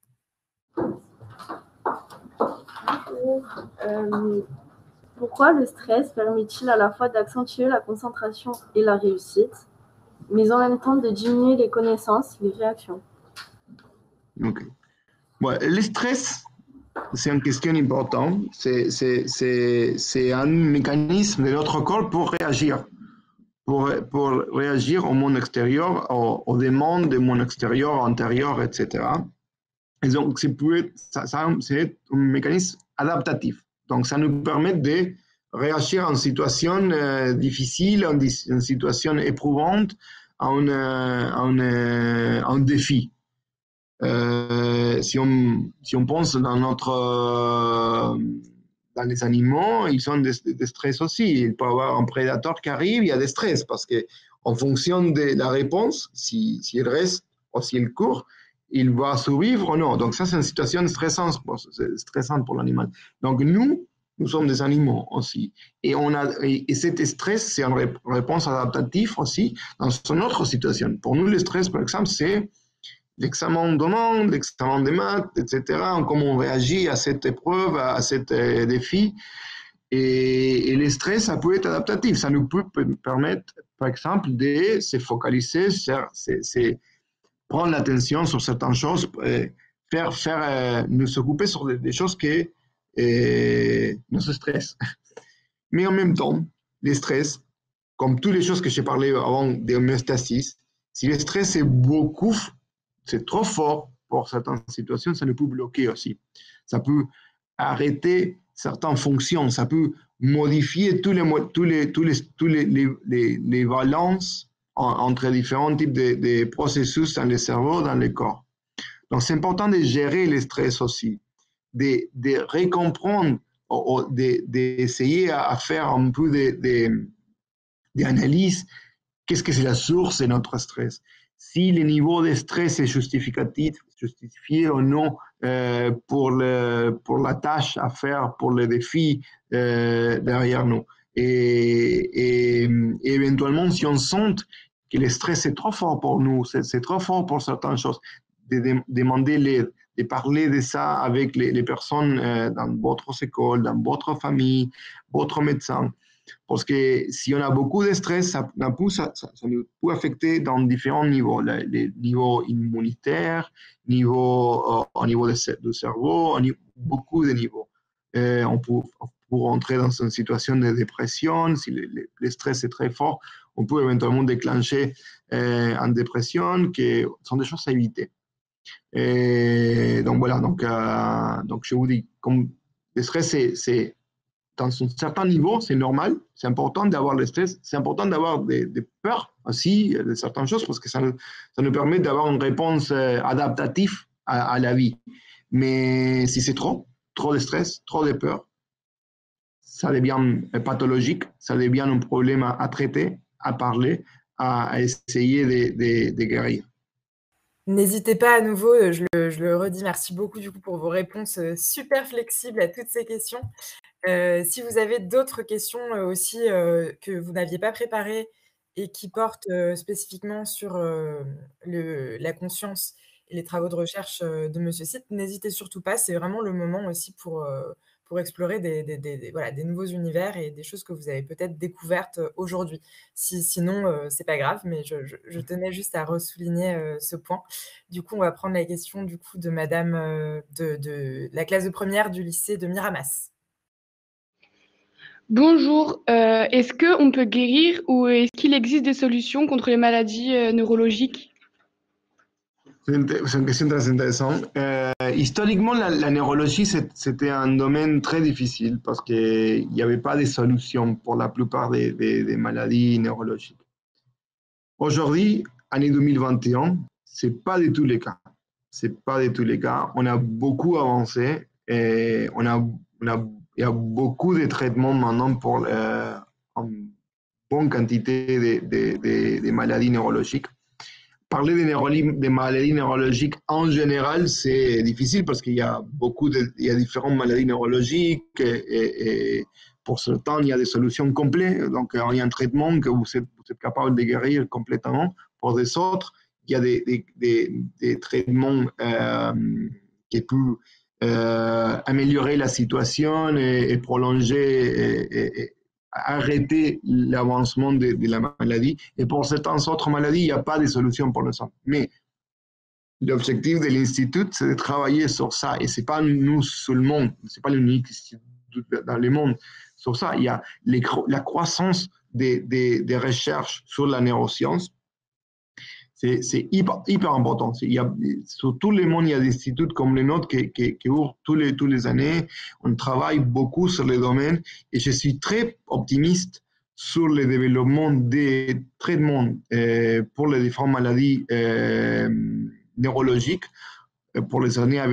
Euh, pourquoi le stress permet-il à la fois d'accentuer la concentration et la réussite, mais en même temps de diminuer les connaissances, les réactions? Ok. Bon, le stress, c'est une question importante. C'est un mécanisme de notre corps pour réagir. Pour, pour réagir au monde extérieur, aux, aux demandes du monde extérieur, intérieur, et cetera. Et donc, c'est un mécanisme adaptatif. Donc, ça nous permet de réagir en situation euh, difficile, en, en situation éprouvante, à un, à un, à un défi. Euh, si, on, si on pense dans notre, dans les animaux, ils ont des, des stress aussi. Il peut y avoir un prédateur qui arrive, il y a des stress parce qu'en fonction de la réponse, s'il si, si reste ou s'il court, il va survivre ou non. Donc ça, c'est une situation stressante, stressante pour l'animal. Donc nous, nous sommes des animaux aussi. Et, on a, et, et cet stress, c'est une réponse adaptative aussi dans une autre situation. Pour nous, le stress, par exemple, c'est l'examen donnant, l'examen des maths, et cetera, comment on réagit à cette épreuve, à ce euh, défi. Et, et le stress, ça peut être adaptatif. Ça nous peut permettre, par exemple, de se focaliser sur, c'est, c'est prendre l'attention sur certaines choses, euh, faire, faire, euh, nous occuper sur des, des choses qui euh, nous stressent. Mais en même temps, le stress, comme toutes les choses que j'ai parlé avant de homéostasis, si le stress est beaucoup, c'est trop fort pour certaines situations, ça ne peut bloquer aussi. Ça peut arrêter certaines fonctions, ça peut modifier tous les, tous les, tous les, tous les, les, les, les balances en, entre différents types de, de processus dans le cerveau, dans le corps. Donc, c'est important de gérer le stress aussi, de, de recomprendre, d'essayer de, de à faire un peu d'analyse. Qu'est-ce que c'est la source de notre stress? Si le niveau de stress est justificatif, justifié ou non euh, pour, le, pour la tâche à faire, pour le défi euh, derrière nous. Et, et, et éventuellement, si on sent que le stress est trop fort pour nous, c'est, c'est trop fort pour certaines choses, de, de demander l'aide, de parler de ça avec les, les personnes euh, dans votre école, dans votre famille, votre médecin. Parce que si on a beaucoup de stress, ça, ça, ça, ça nous peut affecter dans différents niveaux, les, les niveaux immunitaires, niveau, euh, au niveau de, du cerveau, niveau, beaucoup de niveaux. Euh, on, peut, on peut rentrer dans une situation de dépression, si le, le, le stress est très fort, on peut éventuellement déclencher euh, une dépression, qui sont des choses à éviter. Et donc voilà, donc, euh, donc je vous dis, comme le stress, c'est, c'est dans un certain niveau, c'est normal, c'est important d'avoir le stress, c'est important d'avoir des, des peurs aussi, de certaines choses, parce que ça, ça nous permet d'avoir une réponse adaptative à, à la vie. Mais si c'est trop, trop de stress, trop de peur, ça devient pathologique, ça devient un problème à, à traiter, à parler, à, à essayer de, de, de guérir. N'hésitez pas à nouveau, je le, je le redis, merci beaucoup du coup pour vos réponses super flexibles à toutes ces questions. Euh, si vous avez d'autres questions euh, aussi euh, que vous n'aviez pas préparées et qui portent euh, spécifiquement sur euh, le, la conscience et les travaux de recherche euh, de Monsieur Sitt, n'hésitez surtout pas. C'est vraiment le moment aussi pour, euh, pour explorer des, des, des, des, voilà, des nouveaux univers et des choses que vous avez peut-être découvertes aujourd'hui. Si, sinon, euh, c'est pas grave, mais je, je, je tenais juste à ressouligner euh, ce point. Du coup, on va prendre la question du coup, de Madame euh, de, de la classe de première du lycée de Miramas. Bonjour, euh, est-ce qu'on peut guérir ou est-ce qu'il existe des solutions contre les maladies euh, neurologiques? C'est une, c'est une question très intéressante. Euh, historiquement, la, la neurologie, c'était un domaine très difficile parce qu'il n'y avait pas de solution pour la plupart des, des, des maladies neurologiques. Aujourd'hui, année deux mille vingt et un, ce n'est pas du tout le cas. Ce n'est pas du tout le cas. On a beaucoup avancé et on a, on a il y a beaucoup de traitements maintenant pour euh, une bonne quantité de, de, de, de maladies neurologiques. Parler des, neuro- des maladies neurologiques en général, c'est difficile parce qu'il y a beaucoup de, il y a différentes maladies neurologiques et, et, et pour certains, il y a des solutions complètes. Donc, il y a un traitement que vous êtes, vous êtes capable de guérir complètement. Pour des autres, il y a des, des, des, des traitements euh, qui peuvent Euh, améliorer la situation et, et prolonger et, et, et arrêter l'avancement de, de la maladie. Et pour certaines autres maladies, il n'y a pas de solution pour l'instant. Mais l'objectif de l'Institut, c'est de travailler sur ça. Et ce n'est pas nous seulement, ce n'est pas l'unique institut dans le monde sur ça. Il y a les, la croissance des, des, des recherches sur la neuroscience. C'est, c'est hyper, hyper important. Il y a, sur tout le monde, il y a des instituts comme les nôtres qui, qui, qui ouvrent tous les, tous les années. On travaille beaucoup sur les domaines et je suis très optimiste sur le développement des traitements euh, pour les différentes maladies euh, neurologiques pour les années à venir.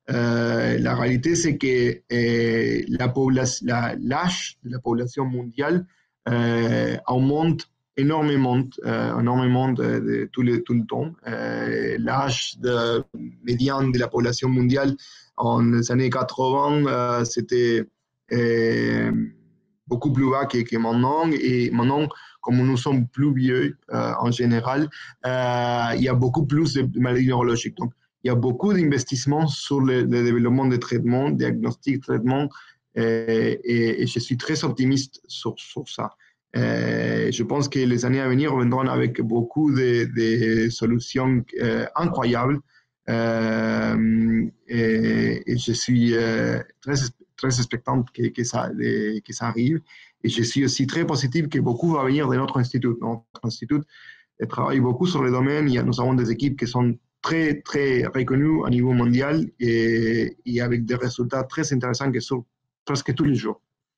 Euh, la réalité, c'est que euh, la population, la, l'âge de la population mondiale euh, augmente énormément, euh, énormément de, de, tout, le, tout le temps. Euh, l'âge de, médian de la population mondiale en les années quatre-vingts, euh, c'était euh, beaucoup plus bas que, que maintenant. Et maintenant, comme nous sommes plus vieux euh, en général, euh, il y a beaucoup plus de maladies neurologiques. Donc, il y a beaucoup d'investissements sur le, le développement des traitements, diagnostics, traitements, euh, et, et je suis très optimiste sur, sur ça. Euh, je pense que les années à venir viendront avec beaucoup de, de solutions euh, incroyables, euh, et, et je suis euh, très, très expectante que, que, ça, que ça arrive, et je suis aussi très positive que beaucoup va venir de notre institut. Notre institut travaille beaucoup sur le domaine. Il y a, nous avons des équipes qui sont très, très reconnues à niveau mondial et, et avec des résultats très intéressants qui sortent presque tous les jours.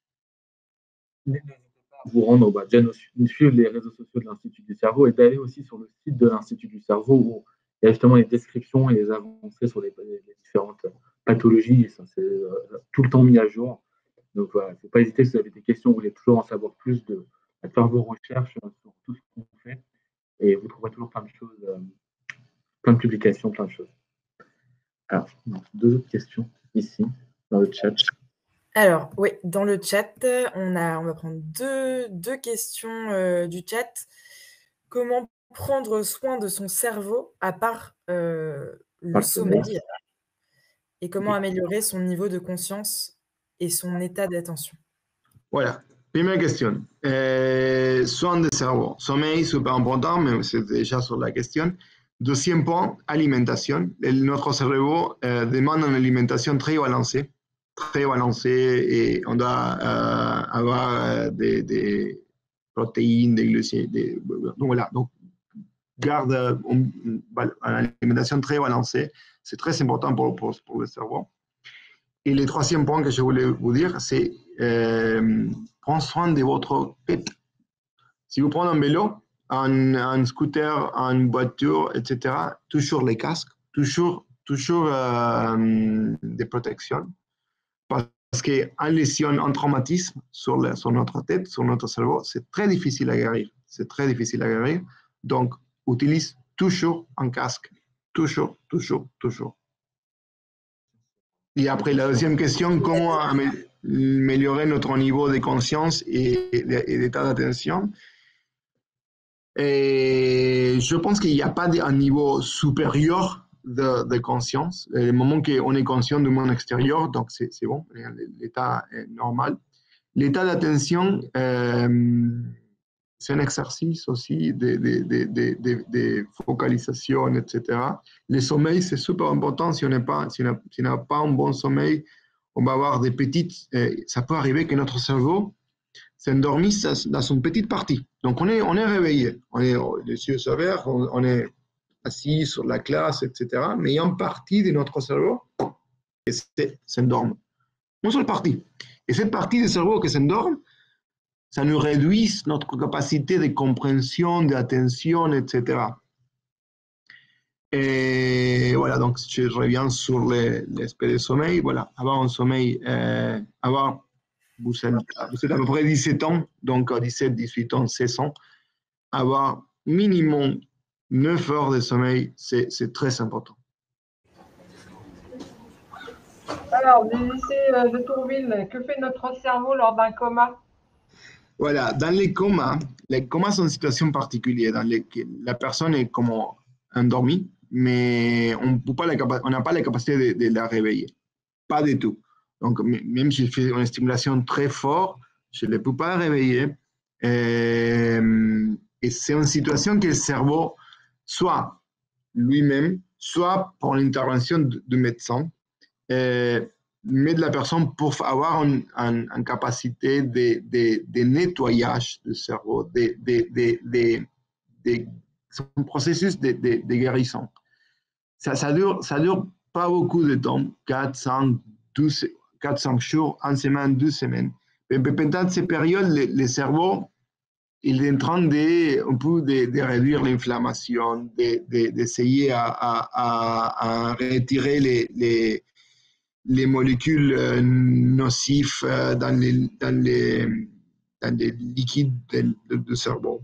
N'hésitez pas à vous rendre, bah, déjà suivre les réseaux sociaux de l'Institut du cerveau et d'aller aussi sur le site de l'Institut du cerveau où il y a justement les descriptions et les avancées sur les, les différentes pathologies. Ça, c'est euh, tout le temps mis à jour. Donc voilà, il ne faut pas hésiter si vous avez des questions, vous voulez toujours en savoir plus, de, de faire vos recherches sur tout ce qu'on fait. Et vous trouverez toujours plein de choses, euh, plein de publications, plein de choses. Alors, deux autres questions ici, dans le chat. Alors, oui, dans le chat, on, a, on va prendre deux, deux questions euh, du chat. Comment prendre soin de son cerveau à part euh, le sommeil? Et comment améliorer son niveau de conscience et son état d'attention? Voilà. Première question. Euh, soin du cerveau. Sommeil, super important, mais c'est déjà sur la question. Deuxième point, alimentation. Notre cerveau euh, demande une alimentation très balancée. Très balancée et on doit euh, avoir euh, des, des protéines, des glucides. Des, donc voilà. Donc, garde une, une alimentation très balancée. C'est très important pour, pour, pour le cerveau. Et le troisième point que je voulais vous dire, c'est euh, prendre soin de votre tête. Si vous prenez un vélo, un, un scooter, une voiture, et cetera, toujours les casques, toujours, toujours euh, des protections. Parce qu'un lésion, un traumatisme sur, le, sur notre tête, sur notre cerveau, c'est très difficile à guérir. C'est très difficile à guérir. Donc, utilise toujours un casque. Toujours, toujours, toujours. Et après, la deuxième question, comment améliorer notre niveau de conscience et, et d'état d'attention? Et je pense qu'il n'y a pas un niveau supérieur de, de conscience. Le moment qu'on est conscient du monde extérieur, donc c'est bon, l'état est normal. L'état d'attention, euh, c'est un exercice aussi de, de, de, de, de, de focalisation, et cetera. Le sommeil, c'est super important. Si on n'a pas, si on si on pas un bon sommeil, on va avoir des petites... Euh, ça peut arriver que notre cerveau s'endormisse dans une petite partie. Donc, on est, on est réveillé. On est les yeux ouverts, on, on est assis sur la classe, et cetera. Mais il y a une partie de notre cerveau qui s'endorme. Une seule partie. Et cette partie du cerveau qui s'endorme, ça nous réduit notre capacité de compréhension, d'attention, et cetera. Et voilà, donc je reviens sur l'aspect du sommeil. Voilà, avoir un sommeil, euh, avoir, vous êtes, vous êtes à peu près dix-sept ans, donc à dix-sept, dix-huit ans, seize ans, avoir minimum neuf heures de sommeil, c'est très important. Alors, du lycée de Tourville, que fait notre cerveau lors d'un coma? Voilà, dans les comas, les comas sont une situation particulière dans laquelle la personne est comme endormie, mais on n'a pas la capacité de, de la réveiller. Pas du tout. Donc, même si je fais une stimulation très forte, je ne peux pas la réveiller. Et, et c'est une situation que le cerveau, soit lui-même, soit pour l'intervention du médecin, euh, met de la personne pour avoir une, une, une capacité de, de, de nettoyage du cerveau, de, de, de, de, de, un processus de, de, de guérison. Ça, ça dure, ça dure pas beaucoup de temps, quatre, cinq, douze, quatre, cinq jours, une semaine, deux semaines. Mais pendant ces périodes, le, le cerveau, il est en train de, un peu de, de réduire l'inflammation, d'essayer de, de, à, à, à, à retirer les, les les molécules euh, nocives euh, dans, les, dans, les, dans les liquides du cerveau.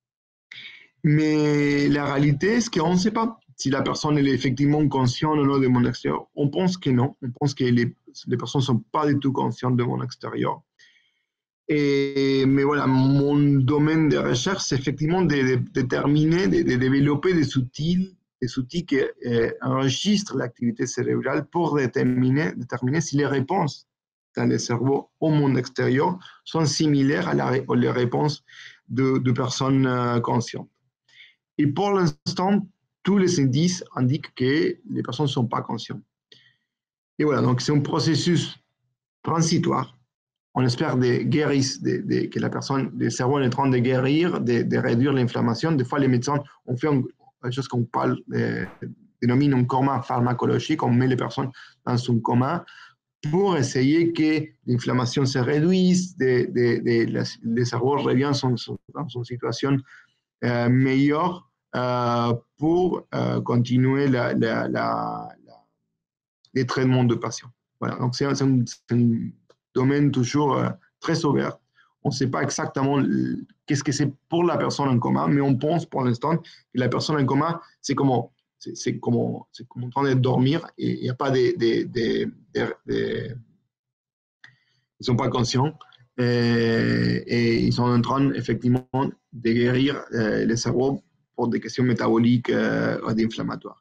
Mais la réalité, c'est qu'on ne sait pas si la personne elle est effectivement consciente ou non de mon extérieur. On pense que non. On pense que les, les personnes ne sont pas du tout conscientes de mon extérieur. Et, mais voilà, mon domaine de recherche, c'est effectivement de, de, de déterminer, de, de développer des outils, des outils qui euh, enregistrent l'activité cérébrale pour déterminer, déterminer si les réponses dans le cerveau au monde extérieur sont similaires à la, aux réponses de, de personnes euh, conscientes. Et pour l'instant, tous les indices indiquent que les personnes ne sont pas conscientes. Et voilà, donc c'est un processus transitoire. On espère de guérir, de, de, que la personne, le cerveau est en train de guérir, de, de réduire l'inflammation. Des fois, les médecins ont fait quelque chose qu'on parle, de, dénomine un coma pharmacologique. On met les personnes dans un coma pour essayer que l'inflammation se réduise, de, de, de, de, le cerveau revienne son, son, dans une situation euh, meilleure euh, pour euh, continuer la, la, la, la, les traitements de patients. Voilà, donc c'est un, un domaine toujours euh, très ouvert. On ne sait pas exactement qu'est-ce que c'est pour la personne en coma, mais on pense pour l'instant que la personne en coma, c'est comme, c'est, c'est comme, c'est comme en train de dormir et il n'y a pas de, de, de, de, de... Ils ne sont pas conscients et, et ils sont en train effectivement de guérir euh, le cerveau pour des questions métaboliques euh, ou d'inflammatoires.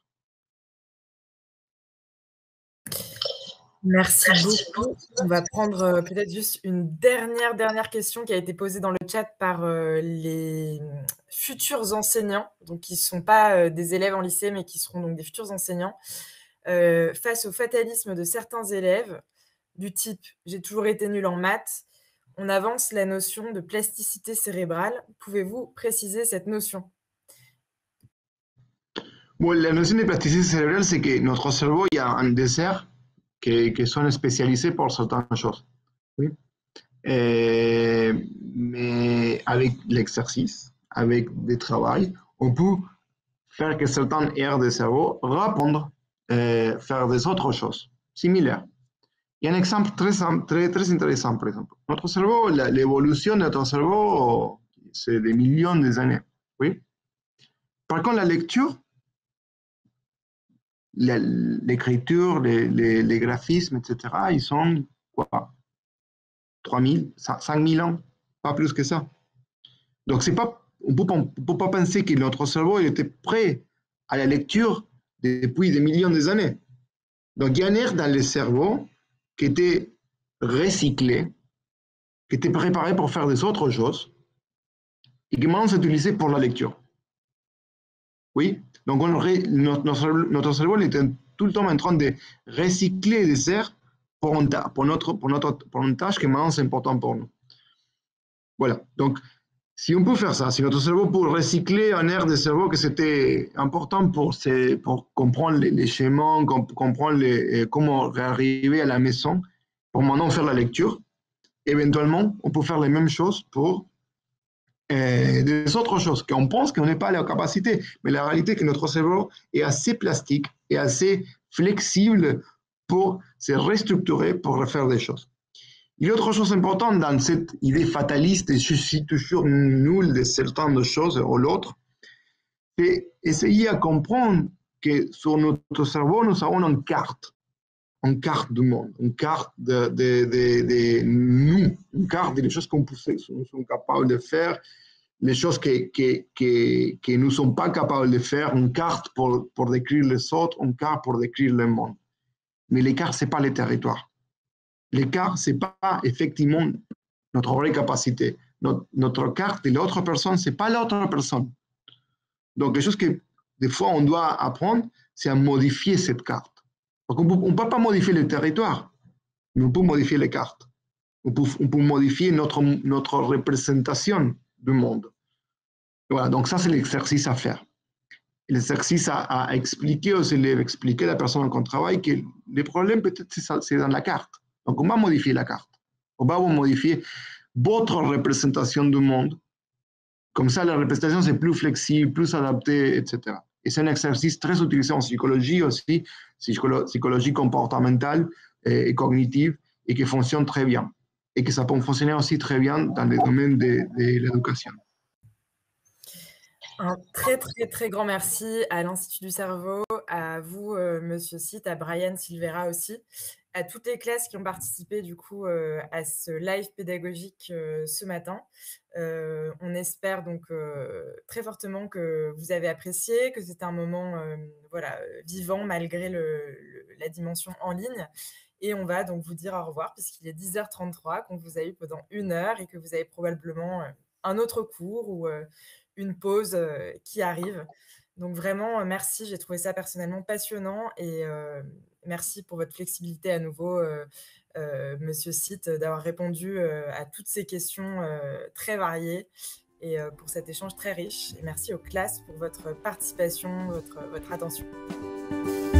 Merci beaucoup. On va prendre euh, peut-être juste une dernière, dernière question qui a été posée dans le chat par euh, les futurs enseignants, donc qui ne sont pas euh, des élèves en lycée, mais qui seront donc des futurs enseignants. Euh, face au fatalisme de certains élèves, du type « j'ai toujours été nul en maths », on avance la notion de plasticité cérébrale. Pouvez-vous préciser cette notion ? Bon, la notion de plasticité cérébrale, c'est que notre cerveau, il y a un dessert qui, qui sont spécialisés pour certaines choses. Oui. Et, mais avec l'exercice, avec des travails, on peut faire que certaines aires de cerveau répondent, et faire des autres choses similaires. Il y a un exemple très, très, très intéressant, par exemple. Notre cerveau, l'évolution de notre cerveau, c'est des millions d'années. Oui. Par contre, la lecture, l'écriture, les, les, les graphismes, et cetera, ils sont quoi, trois mille, cinq mille ans, pas plus que ça. Donc, c'est pas, on ne peut pas penser que notre cerveau il était prêt à la lecture depuis des millions d'années. Donc, il y a un air dans le cerveau qui était recyclé, qui était préparé pour faire des autres choses et qui maintenant s'utilisait pour la lecture. Oui, donc on, notre, notre cerveau il était tout le temps en train de recycler des aires pour, un, pour, notre, pour, notre, pour une tâche qui maintenant c'est important pour nous. Voilà, donc si on peut faire ça, si notre cerveau peut recycler un air de cerveau que c'était important pour, ces, pour comprendre les, les schémas, comprendre les, comment arriver à la maison, pour maintenant faire la lecture, éventuellement on peut faire les mêmes choses pour Euh, des autres choses qu'on pense qu'on n'est pas à la capacité. Mais la réalité est que notre cerveau est assez plastique et assez flexible pour se restructurer, pour refaire des choses. Il y a autre chose importante dans cette idée fataliste et je suis toujours nul de certaines choses ou l'autre, c'est essayer à comprendre que sur notre cerveau, nous avons une carte, une carte du monde, une carte de, de, de, de nous, une carte des choses qu'on nous sommes capables de faire, les choses que, que, que, que nous ne sommes pas capables de faire, une carte pour, pour décrire les autres, une carte pour décrire le monde. Mais les cartes, ce n'est pas les territoires. Les cartes, ce n'est pas effectivement notre vraie capacité. Notre, notre carte de l'autre personne, ce n'est pas l'autre personne. Donc, les choses que des fois on doit apprendre, c'est à modifier cette carte. Donc, on ne peut pas modifier le territoire, mais on peut modifier les cartes. On peut, on peut modifier notre, notre représentation du monde. Voilà, donc ça, c'est l'exercice à faire. L'exercice à, à expliquer aux élèves, expliquer à la personne avec qui on travaille que les problèmes, peut-être, c'est dans la carte. Donc, on va modifier la carte. On va modifier votre représentation du monde. Comme ça, la représentation, c'est plus flexible, plus adaptée, et cetera. Et c'est un exercice très utilisé en psychologie aussi, psychologie comportementale, et, et cognitive et qui fonctionne très bien. Et que ça peut fonctionner aussi très bien dans le domaine de, de l'éducation. Un très, très, très grand merci à l'Institut du Cerveau, à vous, euh, Monsieur Sitt, à Brian Silvera aussi, à toutes les classes qui ont participé du coup euh, à ce live pédagogique euh, ce matin. Euh, on espère donc euh, très fortement que vous avez apprécié, que c'était un moment euh, voilà, vivant malgré le, le, la dimension en ligne. Et on va donc vous dire au revoir puisqu'il est dix heures trente-trois, qu'on vous a eu pendant une heure et que vous avez probablement un autre cours ou euh, une pause euh, qui arrive. Donc vraiment, merci. J'ai trouvé ça personnellement passionnant et euh, merci pour votre flexibilité à nouveau, euh, euh, Monsieur Sitt, d'avoir répondu euh, à toutes ces questions euh, très variées et euh, pour cet échange très riche. Et merci aux classes pour votre participation, votre, votre attention.